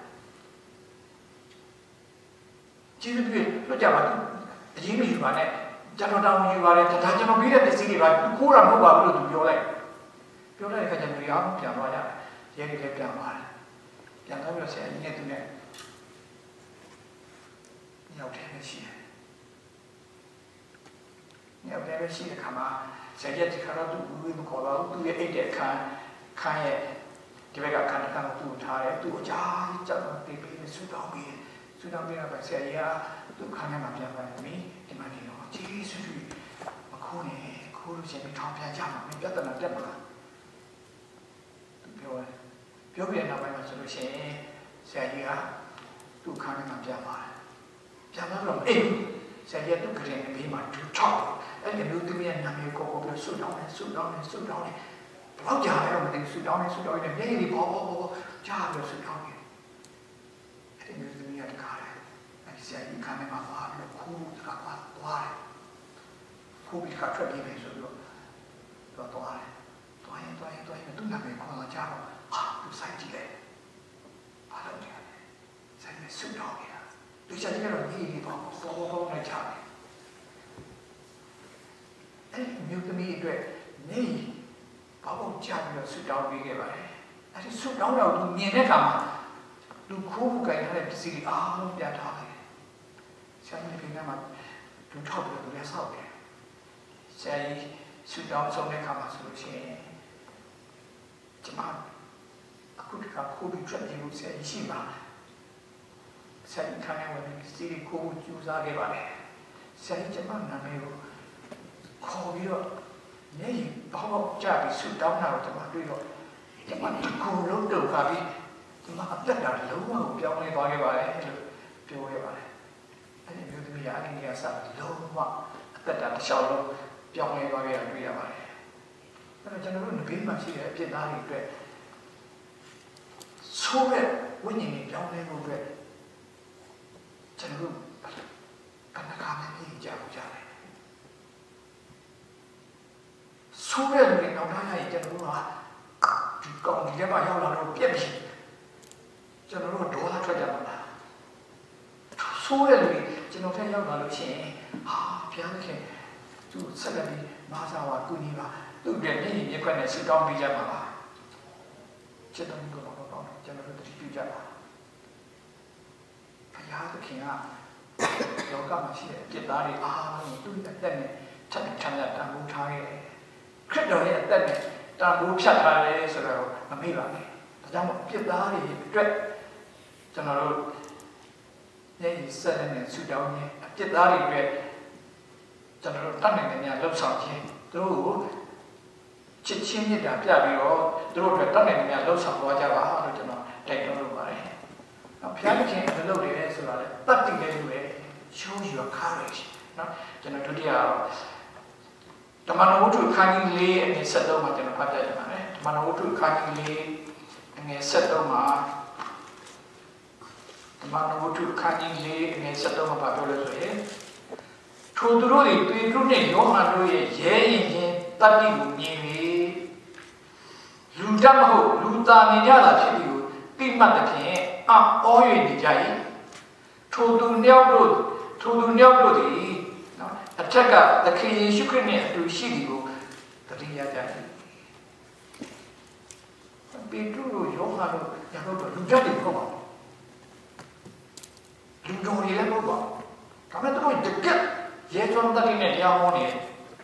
ကျေးဇူးပြုလွတ်ကြပါသူအရေးမယူပါနဲ့ကျွန်တော်တောင်းယူပါတယ်ဒါကျွန်တော်ပေးတဲ့ပစ္စည်းတွေပါခိုးတာမဟုတ်ပါဘူးလို့သူပြောလိုက်ပြောလိုက်တဲ့အခါကျတော့ရောပြန်သွားရတယ်ရဲတွေလည်းပြန်သွားတယ်ပြန်သွားပြီးတော့ဆရာကြီးနဲ့သူနဲ့ရောက်တယ်ရှိတယ်ရောက်တယ်ရှိတဲ့ခါမှာဆရာကြီးကခါတော့သူ့ဝေးမခေါ်တော့သူ့ရဲ့အိတ်တဲ့ခန်းခန်းရဲ့ဒီဘက်ကခန်းကသူ့ထားတယ်သူ့အကြာကြီးကြောက်တော့ပြေးပြေးဆူတောင်းပြီးဆူတောင်းပြီးတော့ဆရာကြီးကသူ့ခန်းထဲမှာပြန်သွားတယ်မင်းဒီမှာနေတော့ကျေးဇူးပြုမခိုးနဲ့ခိုးလို့ရှိရင်ထောင်ပြန်ကြမှာမင်းပြဿနာတက်မှာသူပြောတယ်ပြောပြတဲ့နောက်ပိုင်းမှာဆိုလို့ရှိရင်ဆရာကြီးကသူ့ခန်းထဲမှာပြန်သွားတယ်ပြန်သွားတော့အေးဆရာကြီးကသူ့ကလေးနဲ့ဘေးမှာဒူထောက်အဲ့ဒီလူသမီးရဲ့နာမည်ကိုကိုပြီးဆူတောင်းတယ်ဆူတောင်းတယ်ဆူတောင်းတယ်ဘယ်တော့ကြာလဲတော့မသိဆူတောင်းတယ်ဆူတောင်းတယ်မျက်ရည်ပေါ်ပေါ်ပေါ်ကြားပြီးဆူတောင်းတယ်အဲ့ဒီလူသမီးကတခါလေအဲ့ဒီဆရာကြီးခန်းထဲမှာသွားပြီးခိုးတခါသွားသွားတယ်ခိုးပြီးခါထွက်ပြေးမယ်ဆိုတော့တော့သွားတယ်သွားရင်သွားရင်သွားရင်သူ့နာမည်ခေါ်တော့ကြားတော့ဟာသူစိုက်ကြည့်လိုက်ဘာလို့လဲစိုက်နေဆူတောင်းနေတာလူချင်ကြတော့ညီလေးပေါ့ပေါ်ပေါ်ပေါ်နဲ့ချတယ်အဲ့ဒီမြို့သမီးအတွက်နေဘာလို့ကြာပြီးတော့ဆူတောင်းပေးခဲ့ပါလဲအဲ့ဒီဆူတောင်းတော့သူမြင်တဲ့အခါမှာလူခိုးဖို့ကြိုင်ထားတဲ့ပစ္စည်းတွေအားလုံးပြထားတယ်ဆရာကြီးပြင်ထဲမှာလူထောက်ပြီးတော့လည်းဆောက်တယ်ဆရာကြီးဆူတောင်းဆုံးတဲ့အခါမှာဆိုလို့ရှိရင်ကျွန်မအခုတခါခိုးပြီးထွက်ပြေးလို့ဆရာကြီးရှိပါဆရာကြီးခန်းထဲဝင်ပြီးစီးရီခိုးကြိုးစားခဲ့ပါလေဆရာကြီးကျွန်မနာမည်ကိုခေါ်ပြီးတော့နေဘောက်ကြပြီးဆူတောင်းတာကိုကျွန်မတွေ့တော့ကျွန်မကိုယ်လုံးတော့ခါပြီးကျွန်မအသက်တာလုံးဝပြောင်းလဲသွားခဲ့ပါလေလို့ပြောခဲ့ပါလေအဲ့ဒီမျိုးသမီးအားကြီးကစားလုံးဝအသက်တာတစ်လျှောက်လုံးပြောင်းလဲသွားခဲ့တာတွေ့ရပါတယ်အဲ့တော့ကျွန်တော်တို့ဘေးမှာရှိတဲ့အဖြစ်သားတွေအတွက်ဆိုးတဲ့ဝိညာဉ်တွေပြောင်းလဲဖို့အတွက်ကျွန်တော်တို့ဘယ်နှခါမှပြင်ကြဘူးကြတယ်ဆိုးတဲ့လူတွေနောက်ထားရရင်ကျွန်တော်တို့ကဒီကောင်ဒီထဲမှာရောက်လာတော့ပြက်ပြီကျွန်တော်တို့ဒေါသထွက်ကြမှာလားဆိုးတဲ့လူတွေကျွန်တော်ထက်ရောက်လာလို့ရှိရင်ဟာဘုရားခင်သူဆက်လက်ပြီးမာစာဝါကုညီပါသူ့ရဲ့မျက်ရည်မျက်ခွက်နဲ့ဆူတောင်းပေးကြပါလားချက်တော်မျိုးတော့တော့ကျွန်တော်တို့တတိပြုကြပါဘုရားသခင်ကလောကမှာရှိတဲ့ပြစ်သားတွေအားလုံးသူ့ရဲ့အသက်နဲ့ထပ်ထပ်တန်ဖိုးထားခဲ့ခရစ်တော်ရဲ့အသက်နဲ့တန်ဖိုးဖြတ်ထားတယ်ဆိုတော့မမေ့ပါနဲ့ဒါကြောင့်မို့ပြစ်သားတွေအတွက်ကျွန်တော်တို့မျက်ရည်ဆက်နဲ့ဆူတောင်းခြင်းပြစ်သားတွေအတွက်ကျွန်တော်တို့တတ်နိုင်တဲ့များလှုပ်ဆောင်ခြင်းသူတို့ကိုချစ်ချင်းမြတ်တာပြပြီးတော့သူတို့အတွက်တတ်နိုင်တဲ့များလှုပ်ဆောင်သွားကြပါလို့ကျွန်တော်တိုက်တွန်းလိုပါတယ်။နောက်ဘုရားသခင်အလုပ်တွေလဲဆိုတာလေတတ်တည်တဲ့လူတွေ show your courage နော်ကျွန်တော်ဒုတိယဓမ္မနဝတ္ထုခန်းကြီးလေးအငယ်ဆက်တော့မှကျွန်တော်ဖတ်ပြရမှာလေဓမ္မနဝတ္ထုခန်းကြီးလေးအငယ်ဆက်တော့မှဓမ္မနဝတ္ထုခန်းကြီးလေးအငယ်ဆက်တော့မှပြောလို့ဆိုရင်ထိုသူတို့တွေပေတရုနဲ့ယောဟန်တို့ရဲ့ရဲရင်ချင်းတတ်တည်ကိုမြင်ပြီးလူတတ်မဟုတ်လူသားနေကြတာဖြစ်ပြီးကိုတိမှတ်တဲ့ဖြင့်အောအော၍နေကြ၏ထိုသူနှစ်ယောက်တို့ထိုသူနှစ်ယောက်တို့သည်နော်အထက်ကသခင်ယေရှုခရစ်နှင့်အတူရှိသည်ကိုတတိယကြ၏ပေတရုတို့ယောဟန်တို့ညာတို့လူတတ်တယ်မဟုတ်ပါဘူးလူတော်တွေလည်းမဟုတ်ပါဘူးဒါပေမဲ့သူတို့တကယ်ရဲကျွမ်းတတ်တဲ့တရားဟောနေ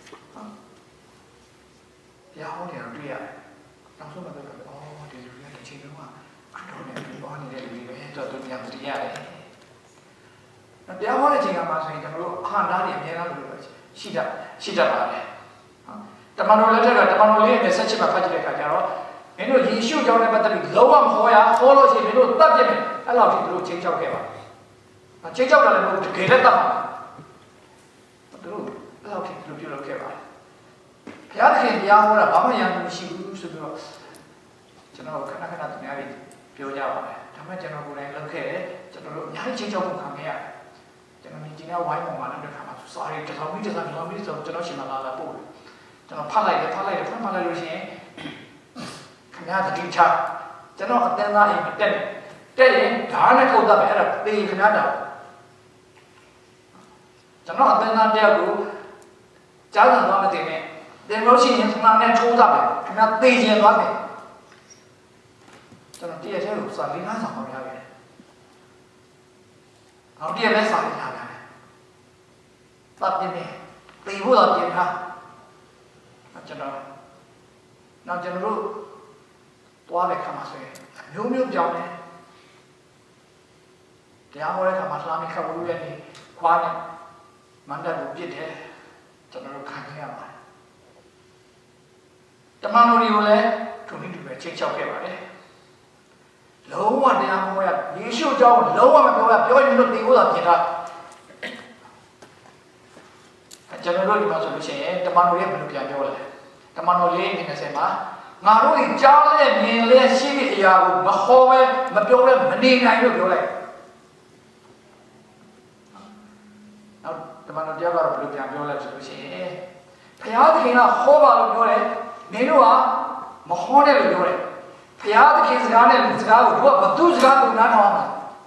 တရားဟောနေတာတွေ့ရတယ်နောက်ဆုံးမှတော့အော်ဒီလူတွေကတစ်ချိန်လုံးကအတော်နဲ့ပြောနေတဲ့လူတွေပဲတော့သူများမတရားတယ်တရားဟောတဲ့ချိန်ကမှဆိုရင်ကျွန်တော်တို့အခမ်းအနားတွေအများကြီးလို့ရှိတတ်ရှိတတ်ပါတယ်တမန်တော်လက်ထက်ကတမန်တော်လေးရဲ့ဆက်ချစ်မှာဖတ်ကြည့်တဲ့အခါကျတော့မင်းတို့ယေရှုကြောင့်လည်းပတ်သက်ပြီးလုံးဝမဟောရဟောလို့ရှိရင်မင်းတို့တတ်ပြမယ်အဲ့လောက်ထိသူတို့ချင်းချောက်ခဲ့ပါချင်းချောက်တာလည်းမဟုတ်တကယ်လည်းတတ်ပါသူတို့အဲ့လောက်ထိသူတို့ပြုလုပ်ခဲ့ပါတယ်ဘုရားသခင်တရားဟောတာဘာမှရန်မရှိဘူးဆိုပြီးတော့ကျွန်တော်ခဏခဏသူများတွေပြောကြပါတယ်ဒါမှကျွန်တော်ကိုယ်တိုင်လုပ်ခဲ့တယ်ကျွန်တော်တို့အများကြီးချင်းချောက်မှုခံခဲ့ရတယ်ကျွန်တော်မြင်ကျင်တဲ့ဝိုင်းပေါ်မှာလည်းတစ်ခါမှစာရီတစ်ထောင်ပြီးတစ်ထောင်တစ်ထောင်ပြီးဆိုကျွန်တော်ရှင်မလာလာပို့တယ်ကျွန်တော်ဖတ်လိုက်တယ်ဖတ်လိုက်တယ်ဖတ်မှလိုက်လို့ရှိရင်ခင်ဗျားတတိချကျွန်တော်အတန်းသားအိမ်တက်တယ်တက်ရင်ဓာတ်နဲ့ခုတ်တတ်ပဲအဲ့ဒါတေးခင်ဗျားတောက်ကျွန်တော်အတန်းသားတယောက်ကိုကြားစံသွားမသိနဲ့တင်လို့ရှိရင်ခဏနဲ့ထိုးတတ်ပဲခင်ဗျားတေးကျင်သွားမယ်ကျွန်တော်တည့်ရတဲ့ကိုစာလေးငါးဆောင်ပါရခဲ့နောက်တည့်ရတဲ့စာလေးထားတယ်တပ်ပြင်းနေတေးဖို့တော့ပြင်ထားကျွန်တော်နောက်ကျွန်တော်တို့သွားတဲ့ခါမှာဆိုရင်မျိုးမျိုးပြောင်းတယ်တရားဟောတဲ့ခါမှာဆလာမီခါဘူးရဲ့နေခွာနေမန္တလူပြစ်တယ်ကျွန်တော်တို့ခံခဲ့ရပါတယ်တမန်တော်တွေကိုလည်းထုံနည်းတူပဲချိန်ချောက်ခဲ့ပါတယ်လုံးဝတရားဟောရယေရှုကြောင့်လုံးဝမပြောရပြောရင်လို့တေဖို့သာပြင်ထားကျွန်တော်တို့ဒီမှာဆိုလို့ရှိရင်တမန်တော်ရဲ့ဘယ်လိုပြန်ပြောလဲတမန်တော်လေးနေနေမှာငါတို့ဒီကြားလဲမြင်လဲရှိတဲ့အရာကိုမဟောပဲမပြောလဲမနေနိုင်လို့ပြောလိုက်နောက်တမန်တော်တရားကတော့ဘယ်လိုပြန်ပြောလဲဆိုလို့ရှိရင်ဘုရားသခင်ကဟောပါလို့ပြောတယ်မင်းတို့ကမဟောနဲ့လို့ပြောတယ်ဘုရားသခင်စကားနဲ့လူစကားကိုတို့ကဘသူစကားကိုနားထောင်ရမှာ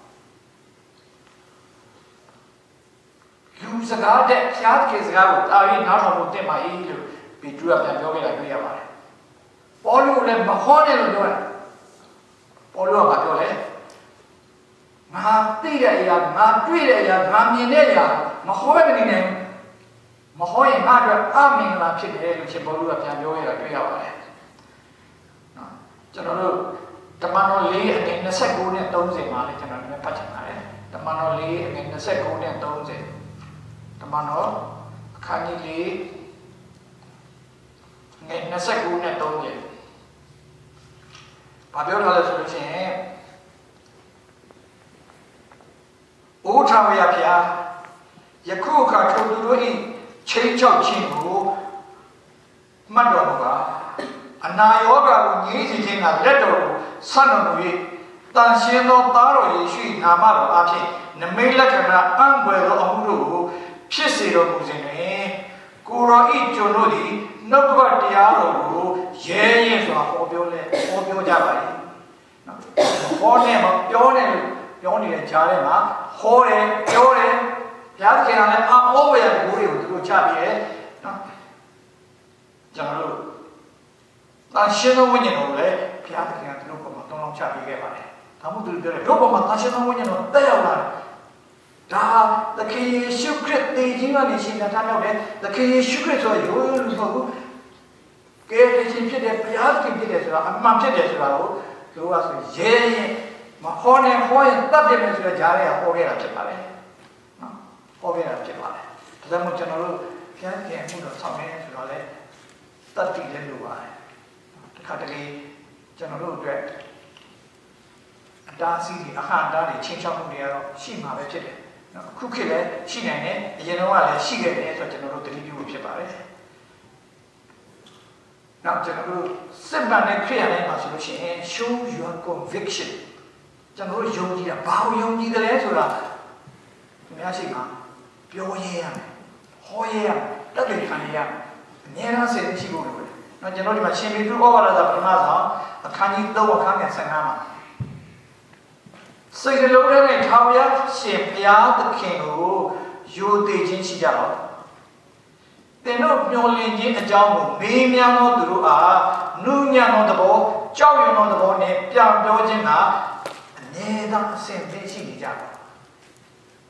လူစကားတဲ့ဘုရားသခင်စကားကိုတာပြီးနားထောင်လို့တင်ပါ၏လို့ပေတရုကပြန်ပြောခဲ့တာတွေ့ရပါတယ်ပေါလုလည်းမဟောနဲ့လို့ပြောတယ်ပေါလုကဘာပြောလဲငါသိတဲ့အရာငါတွေ့တဲ့အရာငါမြင်တဲ့အရာမဟောပဲမနေနိုင်ဘူးမဟောရင်ငါအတွက်အမင်္ဂလာဖြစ်တယ်လို့ရှင်ပေါလုကပြန်ပြောခဲ့တာတွေ့ရပါတယ်နော်ကျွန်တော်တို့တမန်တော်လေးအငယ်နှစ်ဆယ့်ကိုးနဲ့သုံးဆယ်မှာလည်းကျွန်တော်လည်းဖတ်ချင်ပါတယ်တမန်တော်လေးအငယ်နှစ်ဆယ့်ကိုးနဲ့သုံးဆယ်တမန်တော်အခန်းကြီးလေးငယ်နှစ်ဆယ့်ကိုးနဲ့သုံးဆယ်ဘာပြောထားလဲဆိုလို့ရှိရင်အိုးထာဝရဘုရားယခုအခါထိုသူတို့၏ချိန်ချောက်ခြင်းကိုမှတ်တော်မူပါအနာရောဂါကိုငြိမ်းစေခြင်းကလက်တော်ကိုဆန့်တော်မူ၍တန်ရှင်းသောသားတော်ယေရှု၏နာမတော်အဖြစ်နမိတ်လက္ခဏာအံ့ဖွယ်သောအမှုတို့ကိုဖြစ်စေတော်မူခြင်းတွင်ကိုရောဤကျွန်တို့သည်နှုတ်ကပတ်တရားတော်ကိုရဲရဲစွာဟောပြောလဲဟောပြောကြပါလေနော်ဟောနေမှာပြောနေလို့ပြောနေတဲ့ကြားထဲမှာဟောတယ်ပြောတယ်ဘုရားသခင်ကလည်းအဟောဝရဘိုးတွေကိုသူတို့ချပြရဲနော်ကျွန်တော်တို့တန်ရှင်းသောဝိညာဉ်တော်ကိုလည်းဘုရားသခင်ကသူတို့ပေါ်မှာတောင်းလောင်းချပြခဲ့ပါတယ်ဒါမှမဟုတ်သူတို့ပြောတယ်တို့ပေါ်မှာတန်ရှင်းသောဝိညာဉ်တော်တက်ရောက်လာတယ်ဒါသခင်ယေရှုခရစ်တည်ခြင်းကနေရှင်ပြန်ထားမြောက်တယ်သခင်ယေရှုခရစ်ဆိုရိုးရိုးလို့မဟုတ်ဘူးကဲခြင်းဖြစ်တယ်ဘုရားသခင်ဖြစ်တယ်ဆိုတာအမှန်ဖြစ်တယ်ဆိုတာကိုသူကဆိုရဲရင်မဟောနေဟောရင်တတ်တယ်မယ်ဆိုတော့ကြားရဟောခဲ့တာဖြစ်ပါလေနော်ဟောခဲ့တာဖြစ်ပါလေဒါကြောင့်ကျွန်တော်တို့ဘုရားသခင်အမှုတော်ဆောင်နေဆိုတော့လေတတ်တည်လည်းလိုပါတယ်တခါတလေကျွန်တော်တို့အတွက်အတားအဆီးတွေအခမ်းအနားတွေချင်းချောက်မှုတွေကတော့ရှိမှာပဲဖြစ်တယ်နော်အခုခေတ်လည်းရှိနိုင်တယ်အရင်တော့ကလည်းရှိခဲ့တယ်ဆိုတော့ကျွန်တော်တို့တတိပြုဖို့ဖြစ်ပါတယ်နောက်ကျွန်တော်တို့စစ်မှန်တဲ့ခရိယာတိုင်းမှာဆိုလို့ရှိရင် show your conviction ကျွန်တော်တို့ယုံကြည်တာဘာကိုယုံကြည်တယ်လဲဆိုတာသူများရှိမှာပြောရဲရမယ်ဟောရဲရမယ်တက်တယ်ခံရရမယ်အများအားစိတ်ရှိဖို့လိုတယ်နော်ကျွန်တော်ဒီမှာရှင်ပေတရုဩဝါဒစာပထမဆုံးအခန်းကြီးသုံးအခန်းငယ်ဆယ်၅မှာစိတ်နှလုံးထဲနဲ့ထာဝရရှင်ဘုရားသခင်ကိုယိုသိခြင်းရှိကြတော့သင်တို့မျှော်လင့်ခြင်းအကြောင်းကိုမေးမြန်းသောသူတို့အားနုညံ့သောသဘောကြောက်ရွံ့သောသဘောနဲ့ပြန်ပြောခြင်းကအမြဲတမ်းအစဉ်သင့်ရှိနေကြပါ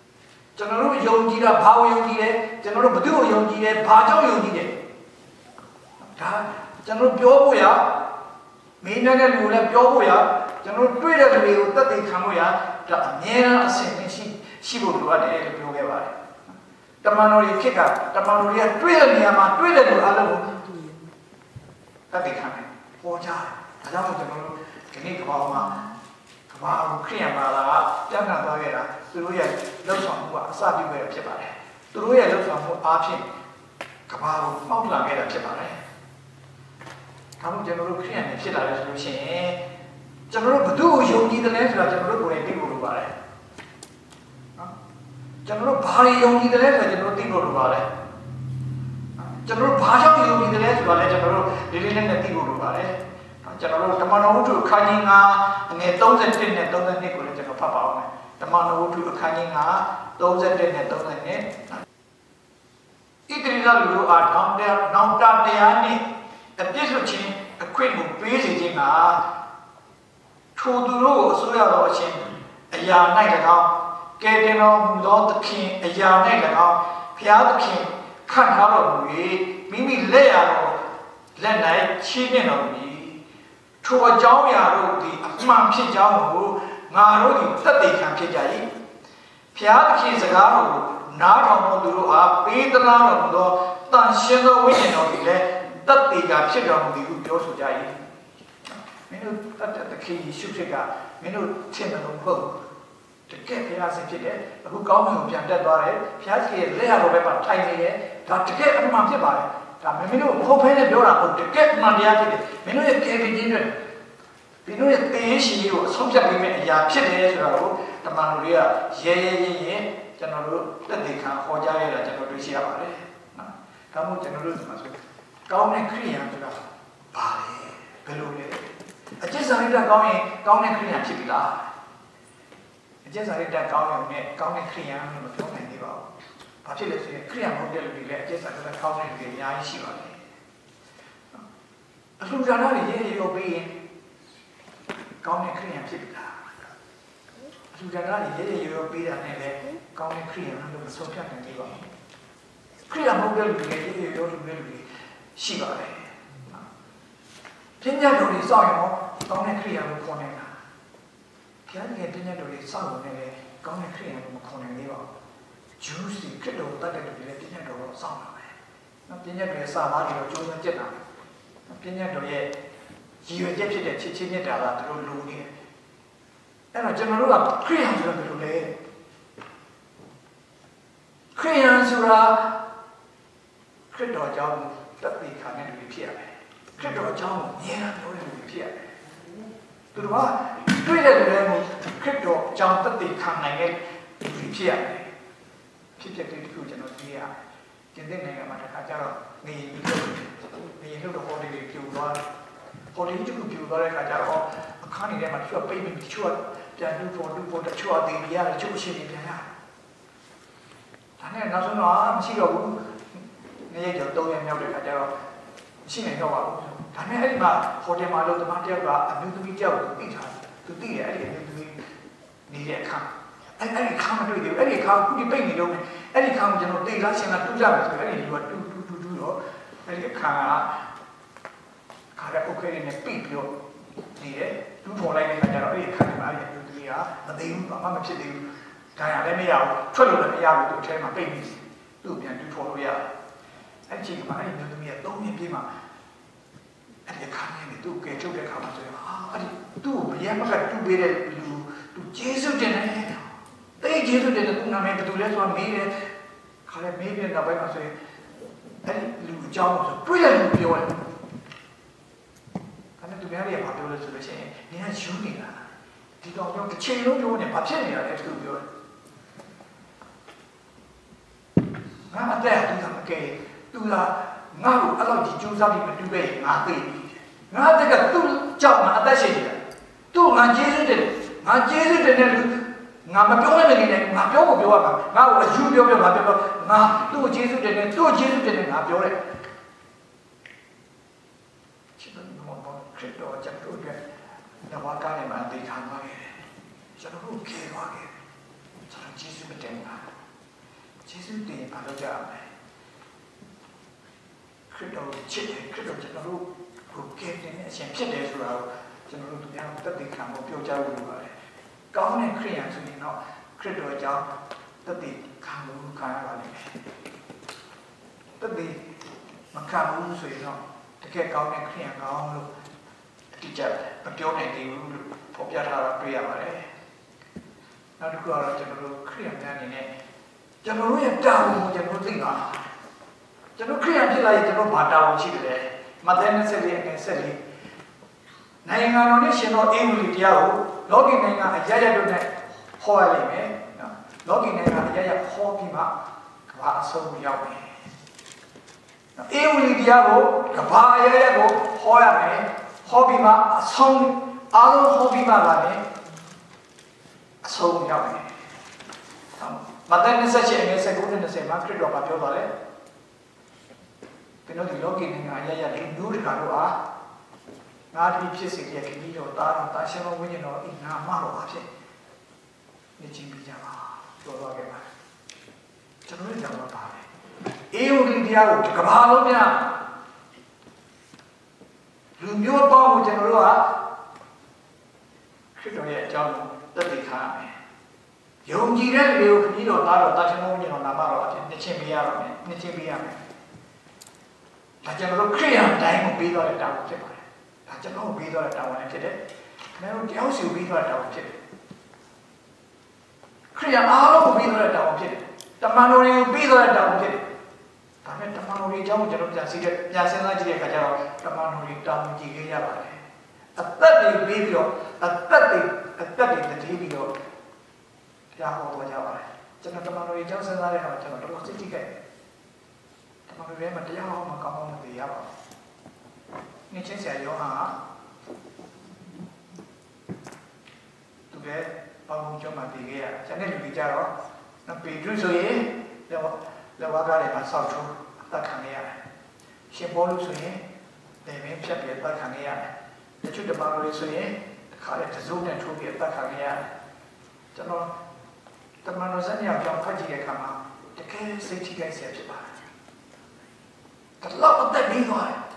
ကျွန်တော်တို့ယုံကြည်တာဘာကိုယုံကြည်လဲကျွန်တော်တို့ဘယ်သူ့ကိုယုံကြည်လဲဘာကြောင့်ယုံကြည်လဲဒါကျွန်တော်ပြောဖို့ရမင်းနဲ့လူလည်းပြောဖို့ရကျွန်တော်တွေ့တဲ့လူတွေကိုတတ်သိခံဖို့ရဒါအမြဲတမ်းအစဉ်ရှိရှိဖို့လိုအပ်တယ်လို့ပြောခဲ့ပါတယ်တမန်တော်ကြီးခက်ကတမန်တော်ကြီးကတွေ့တဲ့နေရာမှာတွေ့တဲ့လူအလုံးကိုတတ်သိခံတယ်ပေါ်ကြတယ်ဒါကြောင့်ကျွန်တော်တို့ဒီနေ့ကဘာမှာကဘာကိုခရိယံပါလာတန်ခါသွားခဲ့တာသူတို့ရဲ့လှုပ်ဆောင်မှုကအစပြုခဲ့တာဖြစ်ပါတယ်သူတို့ရဲ့လှုပ်ဆောင်မှုအားဖြင့်ကဘာကိုပေါက်လာခဲ့တာဖြစ်ပါတယ်ဒါမှမဟုတ်ကျွန်တော်တို့ခရိယံတွေဖြစ်လာတယ်ဆိုလို့ရှိရင်ကျွန်တော်တို့ဘယ်သူ့ကိုယုံကြည်တယ်လဲဆိုတာကျွန်တော်တို့ကိုယ်တိုင်သိဖို့လိုပါတယ်နော်ကျွန်တော်တို့ဘာတွေယုံကြည်တယ်လဲဆိုတာကျွန်တော်တို့သိဖို့လိုပါတယ်ကျွန်တော်တို့ဘာကြောင့်ယုံကြည်တယ်လဲဆိုတာလည်းကျွန်တော်တို့ဒီလေးနဲ့သိဖို့လိုပါတယ်ကျွန်တော်တို့ဓမ္မတော်ဝတ္ထုအခန်းကြီးငါးအငယ်သုံးဆယ့်တစ်နဲ့သုံးဆယ့်နှစ်ကိုလည်းကျွန်တော်ဖတ်ပါအောင်မယ်ဓမ္မတော်ဝတ္ထုအခန်းကြီးငါးသုံးဆယ့်တစ်နဲ့သုံးဆယ့်နှစ်ဣတရီလာလူတို့အားနောင်တနောင်တတရားနှင့်အပြည့်စုံခြင်းအခွင့်ကိုပေးစေခြင်းကထိုသူတို့ကိုအစိုးရတော်အချင်းအရာ၌၎င်းကဲတင်တော်မူသောသခင်အရာ၌၎င်းဘုရားသခင်ခန့်ထားတော်မူ၍မိမိလက်ရတော်လက်၌ချီးမြှင့်တော်မူ၏ထိုအကြောင်းအရာတို့သည်အမှန်ဖြစ်ကြောင်းကိုငါတို့သည်သက်သေခံဖြစ်ကြ၏ဘုရားသခင်စကားတော်ကိုနားထောင်တော်သူတို့အားပေးသနာတော်မူသောတန်ရှင်းသောဝိညာဉ်တော်သည်လည်းသက်သေခံဖြစ်တော်မူသည်ဟုပြောဆိုကြ၏မင်းတို့တတ်တဲ့ခေယေရှုခရစ်ကမင်းတို့ထင်တယ်လို့ဟုတ်တကယ်ဘုရားရှင်ဖြစ်တယ်အခုကောင်းကင်ကိုပြန်တက်သွားတယ်ဘုရားရှင်ရဲ့လက်ရတော်ဘက်မှာထိုင်နေတယ်ဒါတကယ်အမှန်ဖြစ်ပါတယ်ဒါမင်းတို့မဟုတ်ဘဲနဲ့ပြောတာဟုတ်တကယ်မှန်တရားဖြစ်တယ်မင်းတို့ရဲ့ကေဗီချင်းတွေမင်းတို့ရဲ့တေးရှိကိုအဆုံးဖြတ်ပေးမယ့်အရာဖြစ်တယ်ဆိုတာကိုတမန်တော်တွေကရဲရဲရဲရဲကျွန်တော်တို့တက်တည်ခံဟောကြားရတာကျွန်တော်တွေ့ရှိရပါတယ်နော်ဒါမှမဟုတ်ကျွန်တော်တို့ဒီမှာဆိုကောင်းတဲ့ခရိယံဆိုတာဘာလဲဘယ်လိုလဲအကျင့်စာရိတ္တကောင်းရင်ကောင်းတဲ့ခရိယံဖြစ်ပြီလားအကျင့်စာရိတ္တကောင်းရင်နဲ့ကောင်းတဲ့ခရိယံလို့မပြောနိုင်သေးပါဘူး။ဘာဖြစ်လဲဆိုရင်ခရိယံမဟုတ်တဲ့လူတွေလည်းအကျင့်စာရိတ္တကောင်းတဲ့လူတွေအများကြီးရှိပါတယ်။အလှူဒါနတွေရေးရုပ်ပေးရင်ကောင်းတဲ့ခရိယံဖြစ်ပြီလား။အလှူဒါနတွေရေးရုပ်ပေးတာနဲ့လည်းကောင်းတဲ့ခရိယံလို့မဆိုဖြတ်နိုင်သေးပါဘူး။ခရိယံမဟုတ်တဲ့လူတွေရေးရုပ်လုပ်တဲ့လူတွေရှိပါတယ်။ပညာတော်တွေစောင့်ရင်ကောင်းတဲ့ခရိယံကိုခေါ်နေတာဘုရားရဲ့ပညာတော်တွေစောင့်နေတယ်ကောင်းတဲ့ခရိယံကိုမခေါ်နိုင်သေးပါဘူးဂျူးစီခရစ်တော်တတ်တဲ့လူတွေလည်းပညာတော်ကိုစောင့်တာပဲနော်ပညာတော်ရဲ့စာသားတွေတော့ကျိုးစွမ်းကျက်တာပညာတော်ရဲ့ရည်ရွယ်ချက်ဖြစ်တဲ့ချစ်ချင်းမြတ်တာကသူတို့လိုနေတယ်အဲ့တော့ကျွန်တော်တို့ကခရိယံဆိုတာဘယ်လိုလဲခရိယံဆိုတာခရစ်တော်ကြောင့်တတ်သိခံတဲ့လူတွေဖြစ်ရမယ်ခရစ်တော်အကြောင်းကိုမြင်ရပြောတဲ့လူတွေဖြစ်ရတယ်။သူတို့ကတွေ့တဲ့လူတွေကိုခရစ်တော်အကြောင်းသက်သေခံနိုင်တဲ့လူတွေဖြစ်ရတယ်။ဖြစ်ဖြစ်တဲ့ဒီကိုကျွန်တော်သိရတယ်။ကျန်တဲ့နိုင်ငံမှာတစ်ခါကျတော့နေရီလို့နေရီလို့ဟော်ဒီတွေပြူသွားတယ်။ဟော်ဒီတူပြူသွားတဲ့အခါကျတော့အခါနေတဲ့မှာသူကပိတ်ပြီးတချို့ပြန်လူဖို့လူဖို့တချို့အသေးကြီးရတယ်တချို့ရှိနေပြန်ရတယ်။ဒါနဲ့နောက်ဆုံးတော့မရှိတော့ဘူး။နေရကြောသုံးရမြောက်တဲ့အခါကျတော့ရှိနေတော့ပါဘူးဒါနဲ့အဲ့ဒီမှာဟိုတယ်မှာလို့တမန်တယောက်ကအမျိုးသမီးတယောက်ကိုသိထားတယ်သူသိတယ်အဲ့ဒီအမျိုးသမီးနေတဲ့အခါအဲ့အဲ့ဒီခါမတွေ့သေးဘူးအဲ့ဒီခါခုဒီပိတ်နေတော့အဲ့ဒီခါကိုကျွန်တော်သိလားရှင်လားတူးကြမယ်ဆိုအဲ့ဒီလူကတူးတူးတူးတူးတော့အဲ့ဒီအခါကခါရအိုကေနဲ့ပိတ်ပြီးတော့နေတယ်တူးထော်လိုက်တဲ့အခါကျတော့အဲ့ဒီခါမှာအဲ့ဒီအမျိုးသမီးကမသိဘူးဘာမှမဖြစ်သေးဘူးဒါရလည်းမရဘူးထွက်လို့လည်းမရဘူးသူ့အထဲမှာပိတ်နေတယ်သူ့ပြန်တူးထော်လို့ရတယ်အဲ့ဒီချိန်မှာအဲ့ဒီမျိုးသမီးကသုံးနှစ်ပြည့်မှာအဲ့ဒီခါနဲ့သူ့ကဲထုတ်တဲ့ခါမှာဆိုရင်အာအဲ့ဒီသူ့ကိုဘယ်မှာကတူပေးတဲ့လူသူကျေးဇူးတင်တယ်တိတ်ကျေးဇူးတင်တယ်သူနာမည်ဘယ်သူလဲဆိုတော့မေးတယ်ခါလဲမေးပြတော့ဘယ်မှာဆိုရင်အဲ့ဒီလူအကြောင်းဆိုတွေ့တဲ့လူပြောတယ်အဲ့ဒါသူများတွေကဘာပြောလဲဆိုလို့ရှိရင်နင်ကယူနေတာဒီတော့ကျွန်တော်တစ်ချိန်လုံးပြောနေဘာဖြစ်နေတာလဲသူပြောတယ်ငါအသက်အတူကမကဲသူကငါ့ကိုအဲ့လိုဒီကျိုးစားပြီးမတူပဲငါသိပြီငါတက်ကသူ့ကြောင့်ငါအသက်ရှင်နေတာသူ့ငါကျေးဇူးတင်ငါကျေးဇူးတင်တဲ့လူငါမပြောရတဲ့နေနဲ့ငါပြောဖို့ပြောရမှာငါ့ကိုအယူပြောပြောငါပြောပြောငါသူ့ကျေးဇူးတင်တယ်သူ့ကျေးဇူးတင်တယ်ငါပြောတယ်ချစ်တော်မောင်ခရစ်တော်ချက်တို့ကတော့ဘာကနေမှသိခံပါခဲ့တယ်ကျွန်တော်တို့ခေသွားခဲ့ကျွန်တော်ကျေးဇူးမတင်ပါကျေးဇူးတင်ပါလို့ကြရမယ်ခရစ်တော်ချစ်တယ်ခရစ်တော်ကျွန်တော်တို့ကိုကယ်တင်တဲ့အရှင်ဖြစ်တယ်ဆိုတာကိုကျွန်တော်တို့တရားတက်တည်ခံဖို့ပြောကြလို့ရပါတယ်ကောင်းတဲ့ခရိယာဆိုရင်တော့ခရစ်တော်ကြောင့်တက်တည်ခံလို့ခံရပါလိမ့်မယ်တက်တည်မခံဘူးဆိုရင်တော့တကယ်ကောင်းတဲ့ခရိယာကောင်းလို့အတိအကျမပြောနိုင်သေးဘူးလို့ဖော်ပြထားတာတွေ့ရပါတယ်နောက်တစ်ခုကတော့ကျွန်တော်တို့ခရိယာများအနေနဲ့ကျွန်တော်တို့ရဲ့တာဝန်ကိုကျွန်တော်သိပါကျွန်တော်ခရိယာဖြစ်လာရင်ကျွန်တော်ဘာတာဝန်ရှိတယ်မဿဲ၂၄အငယ်၁၄နိုင်ငံတော်နဲ့ရှင်တော်အေဝံဂေလိတရားကိုလောကီနိုင်ငံအရရတို့နဲ့ဟောရလိမ့်မယ်နော်လောကီနိုင်ငံအရရဟောပြီးမှကမ္ဘာအဆုံးရောက်မယ်အေဝံဂေလိတရားကိုကမ္ဘာအရရကိုဟောရမယ်ဟောပြီးမှအဆုံးအားလုံးဟောပြီးမှလာမယ်အဆုံးရောက်မယ်မဿဲ၂၈အငယ်၁၉နဲ့၂၀မှာခရစ်တော်ကပြောသွားတယ်ကျွန်တော်ဒီလောကီနိုင်ငံအရရလူမျိုးတွေကတော့အားငါဒီဖြစ်စေတဲ့ခရီးတော်တာတော်တာရှင်တော်ဝိညာဉ်တော်ဤနာမတော်အဖြစ်နေချင်းပြကြပါပြောသွားခဲ့ပါကျွန်တော်တို့ကြောင့်ပါပဲအေဝံဂေလိတရားကိုကမ္ဘာလုံးများလူမျိုးပေါင်းကိုကျွန်တော်တို့ကခရစ်တော်ရဲ့အကြောင်းသက်သေခံရမယ်ယုံကြည်တဲ့လူကိုခရီးတော်တာတော်တာရှင်တော်ဝိညာဉ်တော်နာမတော်အဖြစ်နေချင်းပြရပါမယ်နေချင်းပြရမယ်ဒါကျွန်တော်တို့ခရိယန်တိုင်းကိုပေးသွားတဲ့တာဝန်ဖြစ်ပါတယ်။ဒါကျွန်တော်တို့ပေးသွားတဲ့တာဝန်လည်းဖြစ်တယ်။ခင်ဗျားတို့တယောက်စီကိုပေးသွားတဲ့တာဝန်ဖြစ်တယ်။ခရိယန်အားလုံးကိုပေးသွားတဲ့တာဝန်ဖြစ်တယ်။တမန်တော်တွေကိုပေးသွားတဲ့တာဝန်ဖြစ်တယ်။ဒါပေမဲ့တမန်တော်တွေအကြောင်းကိုကျွန်တော်ပြန်စီတဲ့ပြန်စဉ်းစားကြည့်တဲ့အခါကျတော့တမန်တော်တွေတာဝန်ကြည့်ခဲ့ရပါတယ်။အသက်တွေပေးပြီးတော့အသက်တွေအသက်တွေတည်ပြီးတော့တရားဟောသွားကြပါတယ်။ကျွန်တော်တမန်တော်တွေအကြောင်းစဉ်းစားတဲ့အခါကျွန်တော်တော်တော်စိတ်ထိခဲ့တယ်။တမန်တော်တွေမှာတရားဟောမှာကောင်းကောင်းမသိရပါဘူး။နေ့ချင်းဆရာယောဟန်ကသူကပေါင်းကျော်မှာတည်ခဲ့ရ။ကျန်တဲ့လူတွေကြတော့ပေတရုဆိုရင်လက်ဝါးကားတွေမှာဆောက်ထိုးအသက်ခံနေရတယ်။ရှင်ပေါလုဆိုရင်တေမင်းဖြတ်ပြီးအသက်ခံနေရတယ်။တချို့တမန်တော်တွေဆိုရင်ခါတဲ့တစိုးနဲ့ထိုးပြီးအသက်ခံနေရတယ်။ကျွန်တော်တမန်တော်စံရောက်ကြောင်းဖတ်ကြည့်တဲ့အခါမှာတကယ်စိတ်ထိခိုက်စရာဖြစ်ပါတယ်။တလောက်အသက်ပြီးသွားတယ်။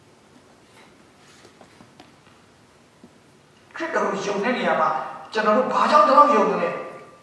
ခရစ်တော်ကိုယုံတဲ့နေရာမှာကျွန်တော်တို့ဘာကြောင့်တလောက်ယုံနေလဲ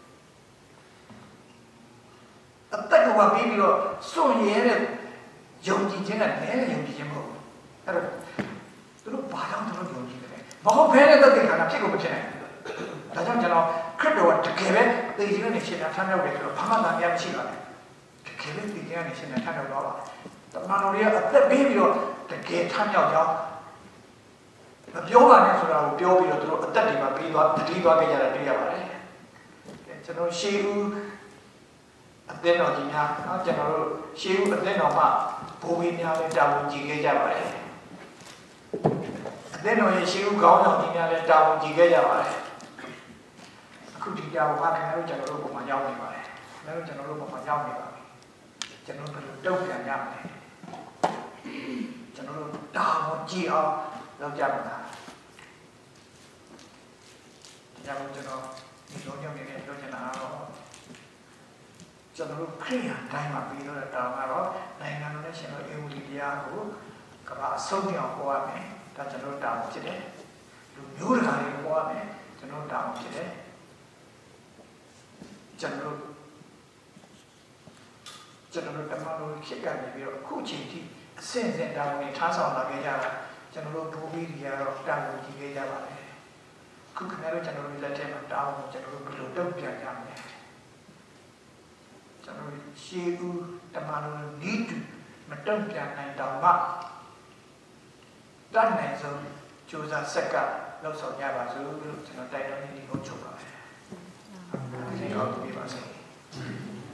အသက်ကဘာပြီးပြီးတော့စွန့်ရဲတဲ့ယုံကြည်ခြင်းကလည်းယုံကြည်ခြင်းမဟုတ်ဘူးအဲ့တော့သူတို့ဘာကြောင့်တလောက်ယုံကြည်တယ်မဟုတ်ဘဲနဲ့သက်သေခံတာဖြစ်ကိုမဖြစ်နိုင်ဘူးဒါကြောင့်ကျွန်တော်ခရစ်တော်ကတကယ်ပဲသေခြင်းနဲ့ရှင်းတာထမ်းမြောက်တယ်ဆိုတော့ဘာမှမတရားမရှိပါဘူးတကယ်ပဲသေခြင်းနဲ့ရှင်းတာထမ်းမြောက်တော့ပါတမန်တော်တွေကအသက်ပြီးပြီးတော့တကယ်ထမ်းမြောက်ကြောင်းမပြောပါနဲ့ဆိုတာကိုပြောပြီးတော့သူတို့အသက်တွေမှာပြီးသွားတတိသွားခဲ့ကြတာတွေ့ရပါတယ်ကျွန်တော်ရှေးဦးအသင်းတော်ကြီးများနော်ကျွန်တော်တို့ရှေးဦးအသင်းတော်မှာဘိုးဘေးများလည်းတာဝန်ကြီးခဲ့ကြပါတယ်အသင်းတော်ရဲ့ရှေးဦးခေါင်းဆောင်ကြီးများလည်းတာဝန်ကြီးခဲ့ကြပါတယ်အခုဒီတာဝန်ကခင်ဗျားတို့ကျွန်တော်တို့ပုံမှန်ရောက်နေပါတယ်ခင်ဗျားတို့ကျွန်တော်တို့ပုံမှန်ရောက်နေပါပြီကျွန်တော်တို့ဘယ်လိုတုံ့ပြန်ရမလဲကျွန်တော်တို့တာဝန်ကြီးအောင်လုပ်ကြပါလားဒီတော့ကျွန်တော်ဒီလိုမျိုးနဲ့ပြောချင်တာတော့ကျွန်တော်တို့ခရိယာန်တိုင်းမှာပြီးတော့တောင်းကတော့နိုင်ငံတော်နဲ့ရှင်တော်အေဝံဂေလိတရားကိုကမ္ဘာအဆုံးပြောင်းပေါ်ရမယ်ဒါကျွန်တော်တောင်းဖြစ်တယ်လူမျိုးတကာတွေပေါ်ရမယ်ကျွန်တော်တောင်းဖြစ်တယ်ကျွန်တော်ကျွန်တော်တမန်တော်ဖြစ်ကနေပြီးတော့အခုချိန်ထိအဆင့်ဆင့်တောင်းနေထားဆောင်လာခဲ့ကြတာကျွန်တော်တို့ဘိုးဘီတွေကတော့တောင်းကြည့်ခဲ့ကြပါတယ်ခုခင်ဗျားတို့ကျွန်တော်တို့လက်ထက်မှာတောင်းကျွန်တော်တို့ဘယ်လိုတုံ့ပြန်ကြမလဲကျွန်တော်ရှေးဦးတမန်တော်နီးတူမတုံ့ပြန်နိုင်တော့မှတတ်နိုင်ဆုံးကြိုးစားဆက်ကလောက်ဆောင်ကြပါစို့လို့ကျွန်တော်တိုက်တွန်းနေဒီကိုချုပ်ပါမယ်။ဒီတော့ပြပါစေ။